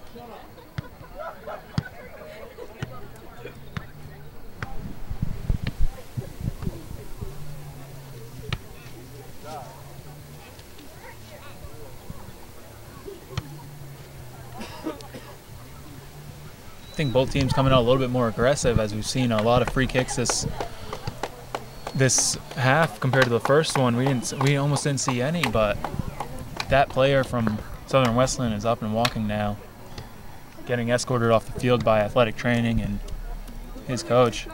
S1: I think both teams coming out a little bit more aggressive as we've seen a lot of free kicks this half compared to the first one. We almost didn't see any, but that player from Southern Wesleyan is up and walking now, getting escorted off the field by athletic training and his coach.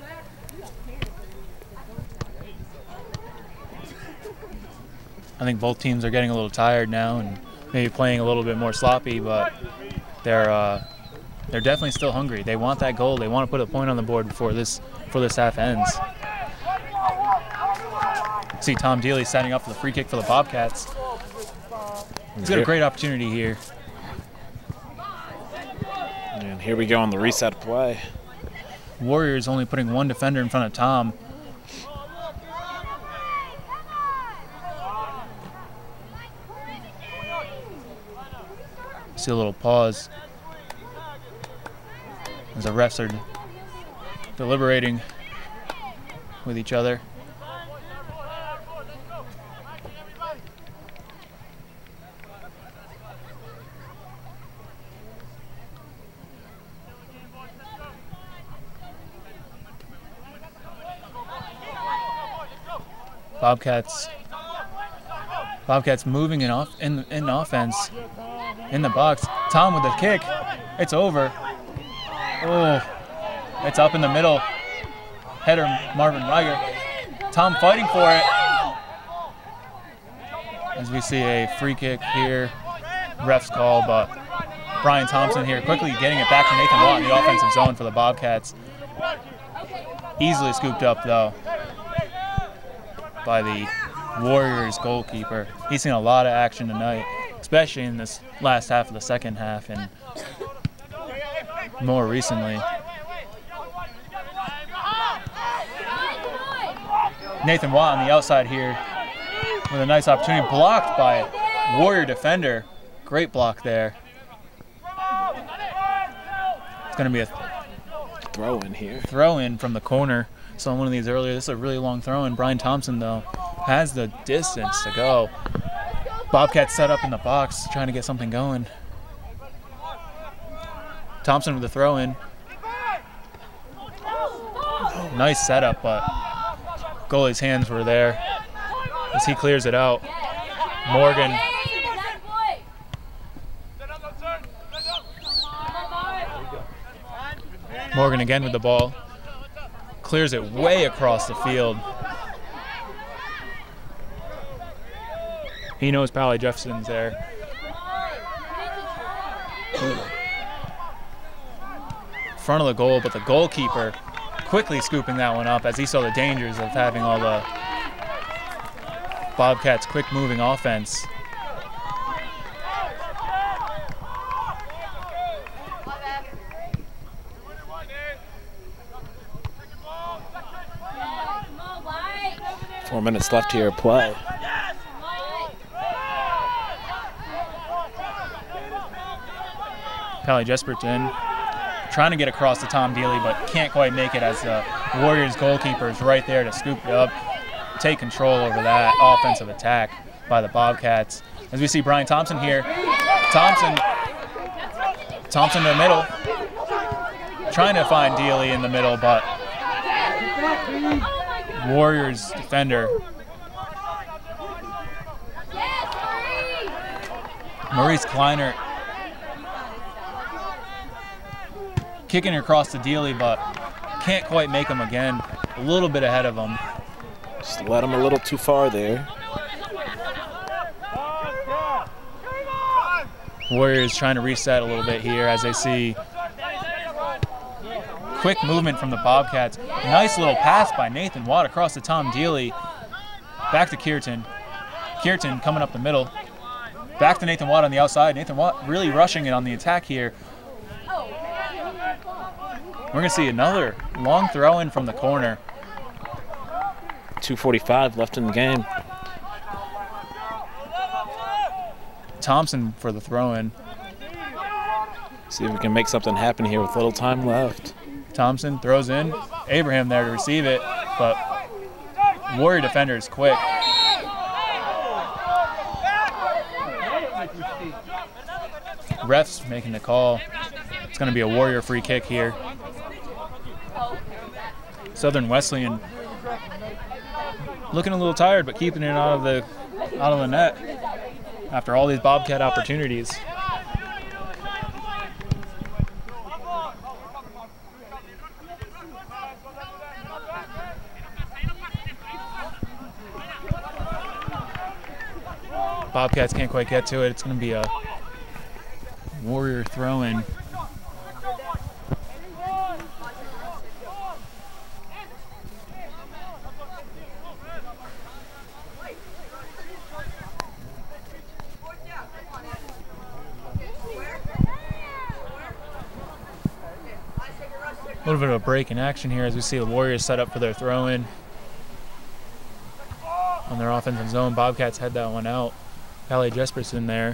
S1: I think both teams are getting a little tired now and maybe playing a little bit more sloppy, but they're definitely still hungry. They want that goal. They want to put a point on the board before this half ends. See Tom Dealey setting up for the free kick for the Bobcats. He's got a great opportunity here.
S2: And here we go on the reset play.
S1: Warriors only putting one defender in front of Tom. See a little pause as the refs are deliberating with each other. Bobcats moving in offense in the box. Tom with the kick. It's over. Oh, it's up in the middle. Header Marvin Reiger. Tom fighting for it. As we see a free kick here. Ref's call, but Brian Thompson here quickly getting it back to Nathan Watt in the offensive zone for the Bobcats. Easily scooped up, though, by the Warriors goalkeeper. He's seen a lot of action tonight, especially in this last half of the second half and more recently. Nathan Watt on the outside here with a nice opportunity, blocked by Warrior defender. Great block there. It's going to be a
S2: throw-in here.
S1: Throw-in from the corner. Saw one of these earlier. This is a really long throw-in. Brian Thompson, though, has the distance to go. Bobcats set up in the box, trying to get something going. Thompson with the throw-in. Nice setup, but goalie's hands were there as he clears it out. Morgan. Morgan again with the ball. Clears it way across the field. He knows Pally Jefferson's there. Front of the goal, but the goalkeeper quickly scooping that one up as he saw the dangers of having all the Bobcats' quick moving offense.
S2: Four minutes left here, play.
S1: Pally Jesperton trying to get across to Tom Dealey, but can't quite make it as the Warriors goalkeeper is right there to scoop it up, take control over that offensive attack by the Bobcats. As we see Brian Thompson here, Thompson to the middle, trying to find Dealey in the middle, but Warriors defender Maurice Kleiner kicking across to Dealey, but can't quite make him again. A little bit ahead of him.
S2: Just let him a little too far there.
S1: Warriors trying to reset a little bit here as they see quick movement from the Bobcats. Nice little pass by Nathan Watt across to Tom Dealey. Back to Kierton. Kierton coming up the middle. Back to Nathan Watt on the outside. Nathan Watt really rushing it on the attack here. We're going to see another long throw-in from the corner.
S2: 2:45 left in the game.
S1: Thompson for the throw-in.
S2: See if we can make something happen here with little time left.
S1: Thompson throws in. Abraham there to receive it, but Warrior defender is quick. Refs making the call. It's going to be a Warrior free kick here. Southern Wesleyan looking a little tired, but keeping it out of the net after all these Bobcat opportunities. Bobcats can't quite get to it. It's going to be a Warrior throw-in. A little bit of a break in action here as we see the Warriors set up for their throw-in on their offensive zone. Bobcats head that one out. Pally Jesperson there.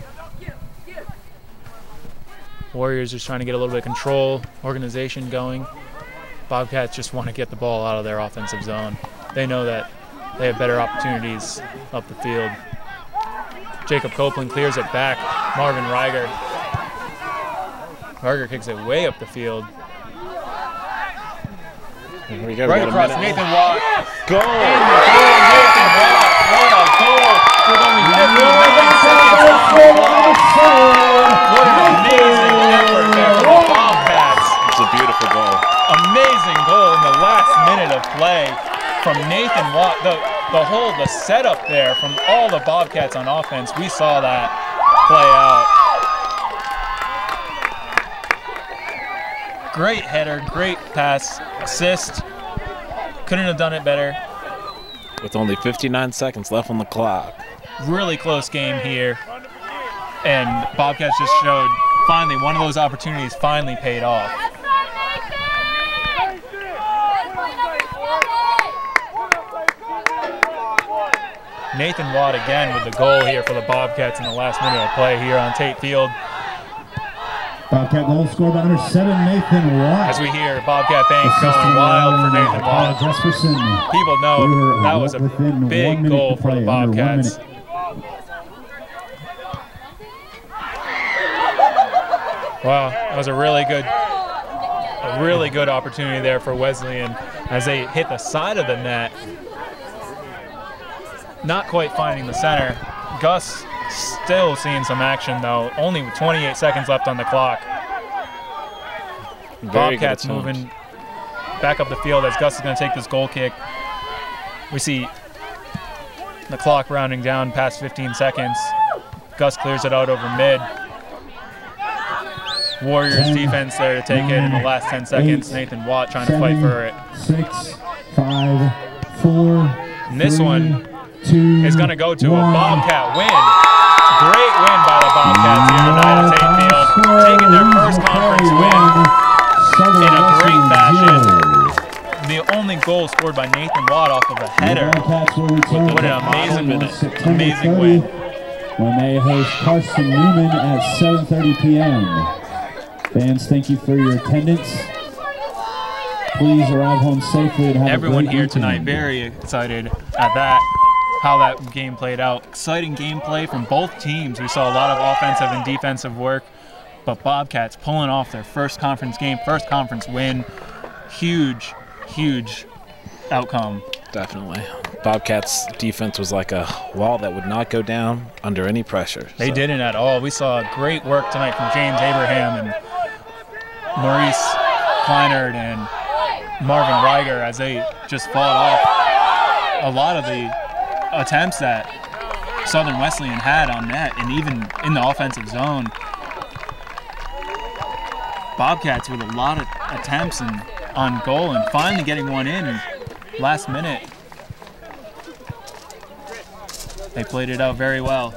S1: Warriors just trying to get a little bit of control, organization going. Bobcats just want to get the ball out of their offensive zone. They know that they have better opportunities up the field. Jacob Copeland clears it back. Marvin Reiger. Reiger kicks it way up the field.
S2: Here we go.
S1: Right across Nathan Watt.
S2: Goal!
S1: Nathan Watt. What a goal! With only 9 seconds on the clock. What an amazing effort there from the Bobcats.
S2: It's a beautiful goal.
S1: Amazing goal in the last minute of play from Nathan Watt. The setup there from all the Bobcats on offense. We saw that play out. Great header, great pass, assist Couldn't have done it better.
S2: With only 59 seconds left on the clock.
S1: Really close game here. And Bobcats just showed finally one of those opportunities finally paid off. Nathan Watt again with the goal here for the Bobcats in the last minute of play here on Tate Field.
S3: Bobcat goal scored by number 7, Nathan Watt.
S1: As we hear Bobcat Bank going wild for Nathan Watt. People know that was a big goal for the Bobcats. Wow, that was a really good opportunity there for Wesleyan as they hit the side of the net. Not quite finding the center. Gus still seeing some action though. Only 28 seconds left on the clock. Bobcats moving back up the field as Gus is going to take this goal kick. We see the clock rounding down past 15 seconds. Gus clears it out over mid. Warriors defense there to take it in the last 10 seconds. Nathan Watt trying to fight for it.
S3: 6, 5, 4,
S1: and this
S3: 3,
S1: one
S3: 2,
S1: is going to go to
S3: 1.
S1: a Bobcat win. Great win by the Bobcats here tonight at Tate Field. Taking their first conference win in a great fashion. The only goal scored by Nathan Watt off of a header. What an amazing win.
S3: When they host Carson Newman at 7:30 p.m. Fans, thank you for your attendance. Please arrive home safely and have
S1: everyone
S3: a great
S1: here
S3: weekend.
S1: tonight very excited at that, how that game played out. Exciting gameplay from both teams. We saw a lot of offensive and defensive work, but Bobcats pulling off their first conference game, first conference win. Huge outcome.
S2: Definitely. Bobcats defense was like a wall that would not go down under any pressure.
S1: They didn't at all. We saw great work tonight from James Abraham and Maurice Kleinert and Marvin Reiger as they just fought off a lot of the attempts that Southern Wesleyan had on net and even in the offensive zone. Bobcats with a lot of attempts and on goal and finally getting one in last minute. They played it out very well.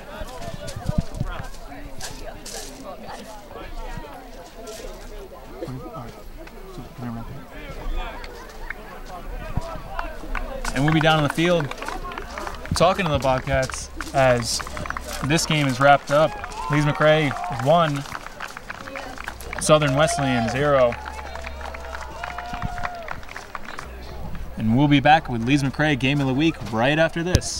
S1: And we'll be down on the field talking to the Bobcats as this game is wrapped up. Lees McRae 1, Southern Wesleyan 0. And we'll be back with Lees McRae Game of the Week right after this.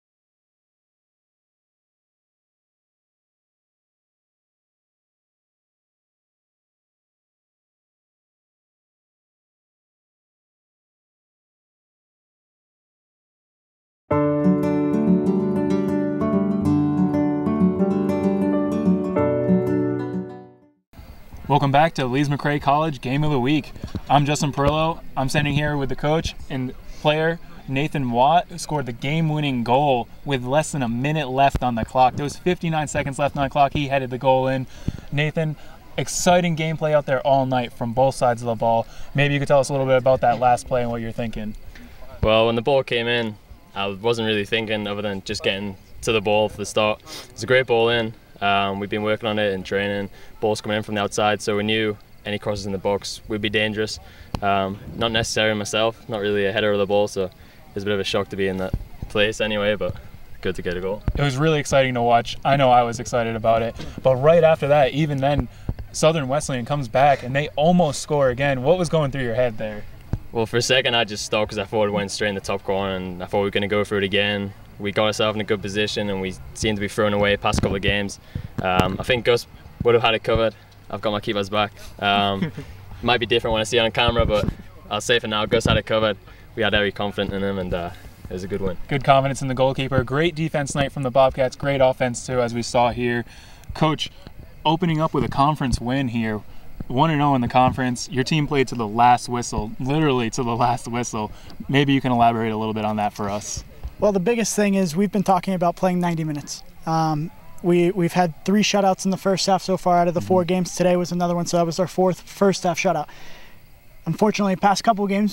S1: Welcome back to Lees McRae College Game of the Week. I'm Justin Perillo. I'm standing here with the coach and player Nathan Watt, who scored the game-winning goal with less than a minute left on the clock. There was 59 seconds left on the clock. He headed the goal in. Nathan, exciting gameplay out there all night from both sides of the ball. Maybe you could tell us a little bit about that last play and what you're thinking.
S5: Well, when the ball came in, I wasn't really thinking other than just getting to the ball for the start. It's a great ball in. We've been working on it in training. Balls coming in from the outside, so we knew any crosses in the box would be dangerous. Not necessarily myself, not really a header of the ball, so it was a bit of a shock to be in that place anyway, but good to get a goal.
S1: It was really exciting to watch. I know I was excited about it, but right after that, even then, Southern Wesleyan comes back and they almost score again. What was going through your head there? Well,
S5: for a second I just stopped because I thought it went straight in the top corner and I thought we were going to go for it again. We got ourselves in a good position and we seemed to be thrown away the past couple of games. I think Gus would have had it covered. I've got my keeper's back. Might be different when I see it on camera, but I'll say for now, Gus had it covered. We had every confidence in him and it was a good win. Good confidence in the goalkeeper. Great defense night from the Bobcats. Great offense too, as we saw here. Coach, opening up with a conference win here. 1-0 in the conference. Your team played to the last whistle, literally to the last whistle. Maybe you can elaborate a little bit on that for us.
S6: Well, the biggest thing is we've been talking about playing 90 minutes. We've had 3 shutouts in the first half so far out of the 4 games. Today was another one, so that was our 4th first half shutout. Unfortunately, past couple of games,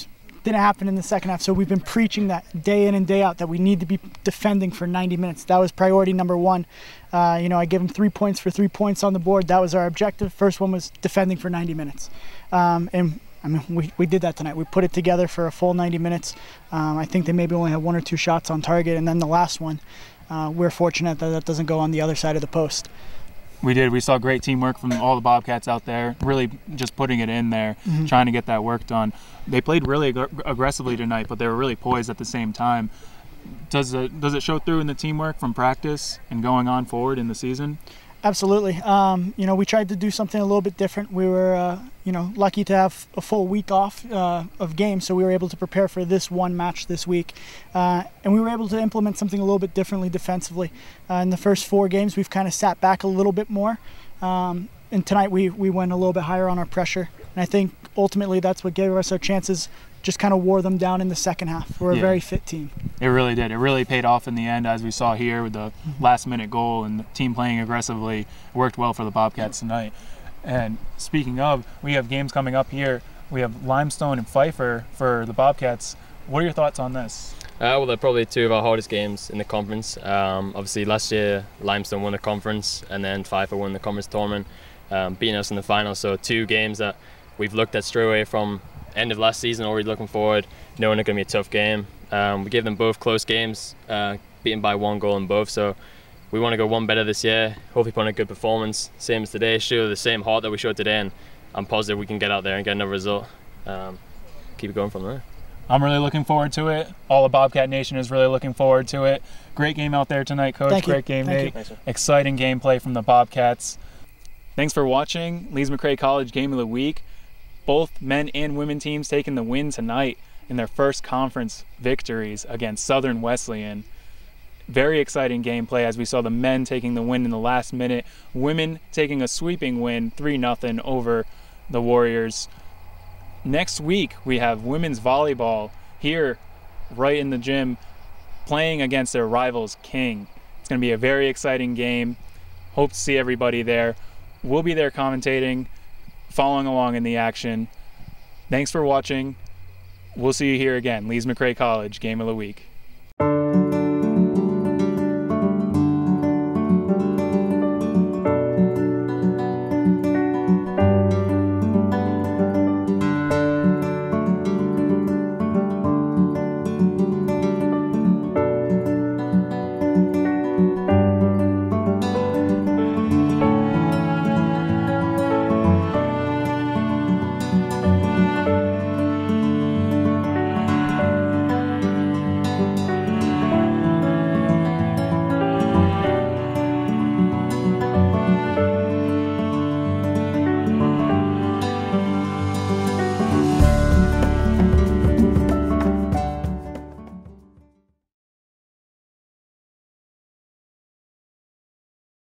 S6: didn't happen in the second half. So we've been preaching that day in and day out that we need to be defending for 90 minutes. That was priority number one. I gave them 3 points for 3 points on the board. That was our objective. First one was defending for 90 minutes. And I mean, we did that tonight. We put it together for a full 90 minutes. I think they maybe only had 1 or 2 shots on target. And then the last one, we're fortunate that doesn't go on the other side of the post.
S1: We did. We saw great teamwork from all the Bobcats out there, really just putting it in there, trying to get that work done. They played really aggressively tonight, but they were really poised at the same time. Does it show through in the teamwork from practice and going on forward in the season?
S6: Absolutely. We tried to do something a little bit different. We were, lucky to have a full week off of games, so we were able to prepare for this one match this week. And we were able to implement something a little bit differently defensively. In the first 4 games, we've kind of sat back a little bit more. And tonight we went a little bit higher on our pressure. And I think ultimately that's what gave us our chances, just kind of wore them down in the second half. We're a very fit team.
S1: It really did. It really paid off in the end, as we saw here with the last-minute goal and the team playing aggressively. It worked well for the Bobcats tonight. And speaking of, we have games coming up here. We have Limestone and Pfeiffer for the Bobcats. What are your thoughts on this?
S5: Well, they're probably 2 of our hardest games in the conference. Obviously, last year Limestone won the conference, and then Pfeiffer won the conference tournament, beating us in the final. So 2 games that we've looked at straight away from end of last season, already looking forward, knowing it's going to be a tough game. We gave them both close games, beaten by 1 goal in both. So we want to go one better this year. Hopefully put on a good performance, same as today. Show the same heart that we showed today, and I'm positive we can get out there and get another result. Keep it going from there.
S1: I'm really looking forward to it. All the Bobcat Nation is really looking forward to it. Great game out there tonight, Coach.
S6: Thank you.
S1: Great game,
S6: Thank
S1: Nate. Exciting gameplay from the Bobcats. Thanks for watching Lees-McRae College Game of the Week. Both men and women teams taking the win tonight in their first conference victories against Southern Wesleyan. Very exciting gameplay as we saw the men taking the win in the last minute, women taking a sweeping win 3-0 over the Warriors. Next week we have women's volleyball here right in the gym playing against their rivals King. It's going to be a very exciting game. Hope to see everybody there. We'll be there commentating, following along in the action. Thanks for watching. We'll see you here again. Lees-McRae College Game of the Week.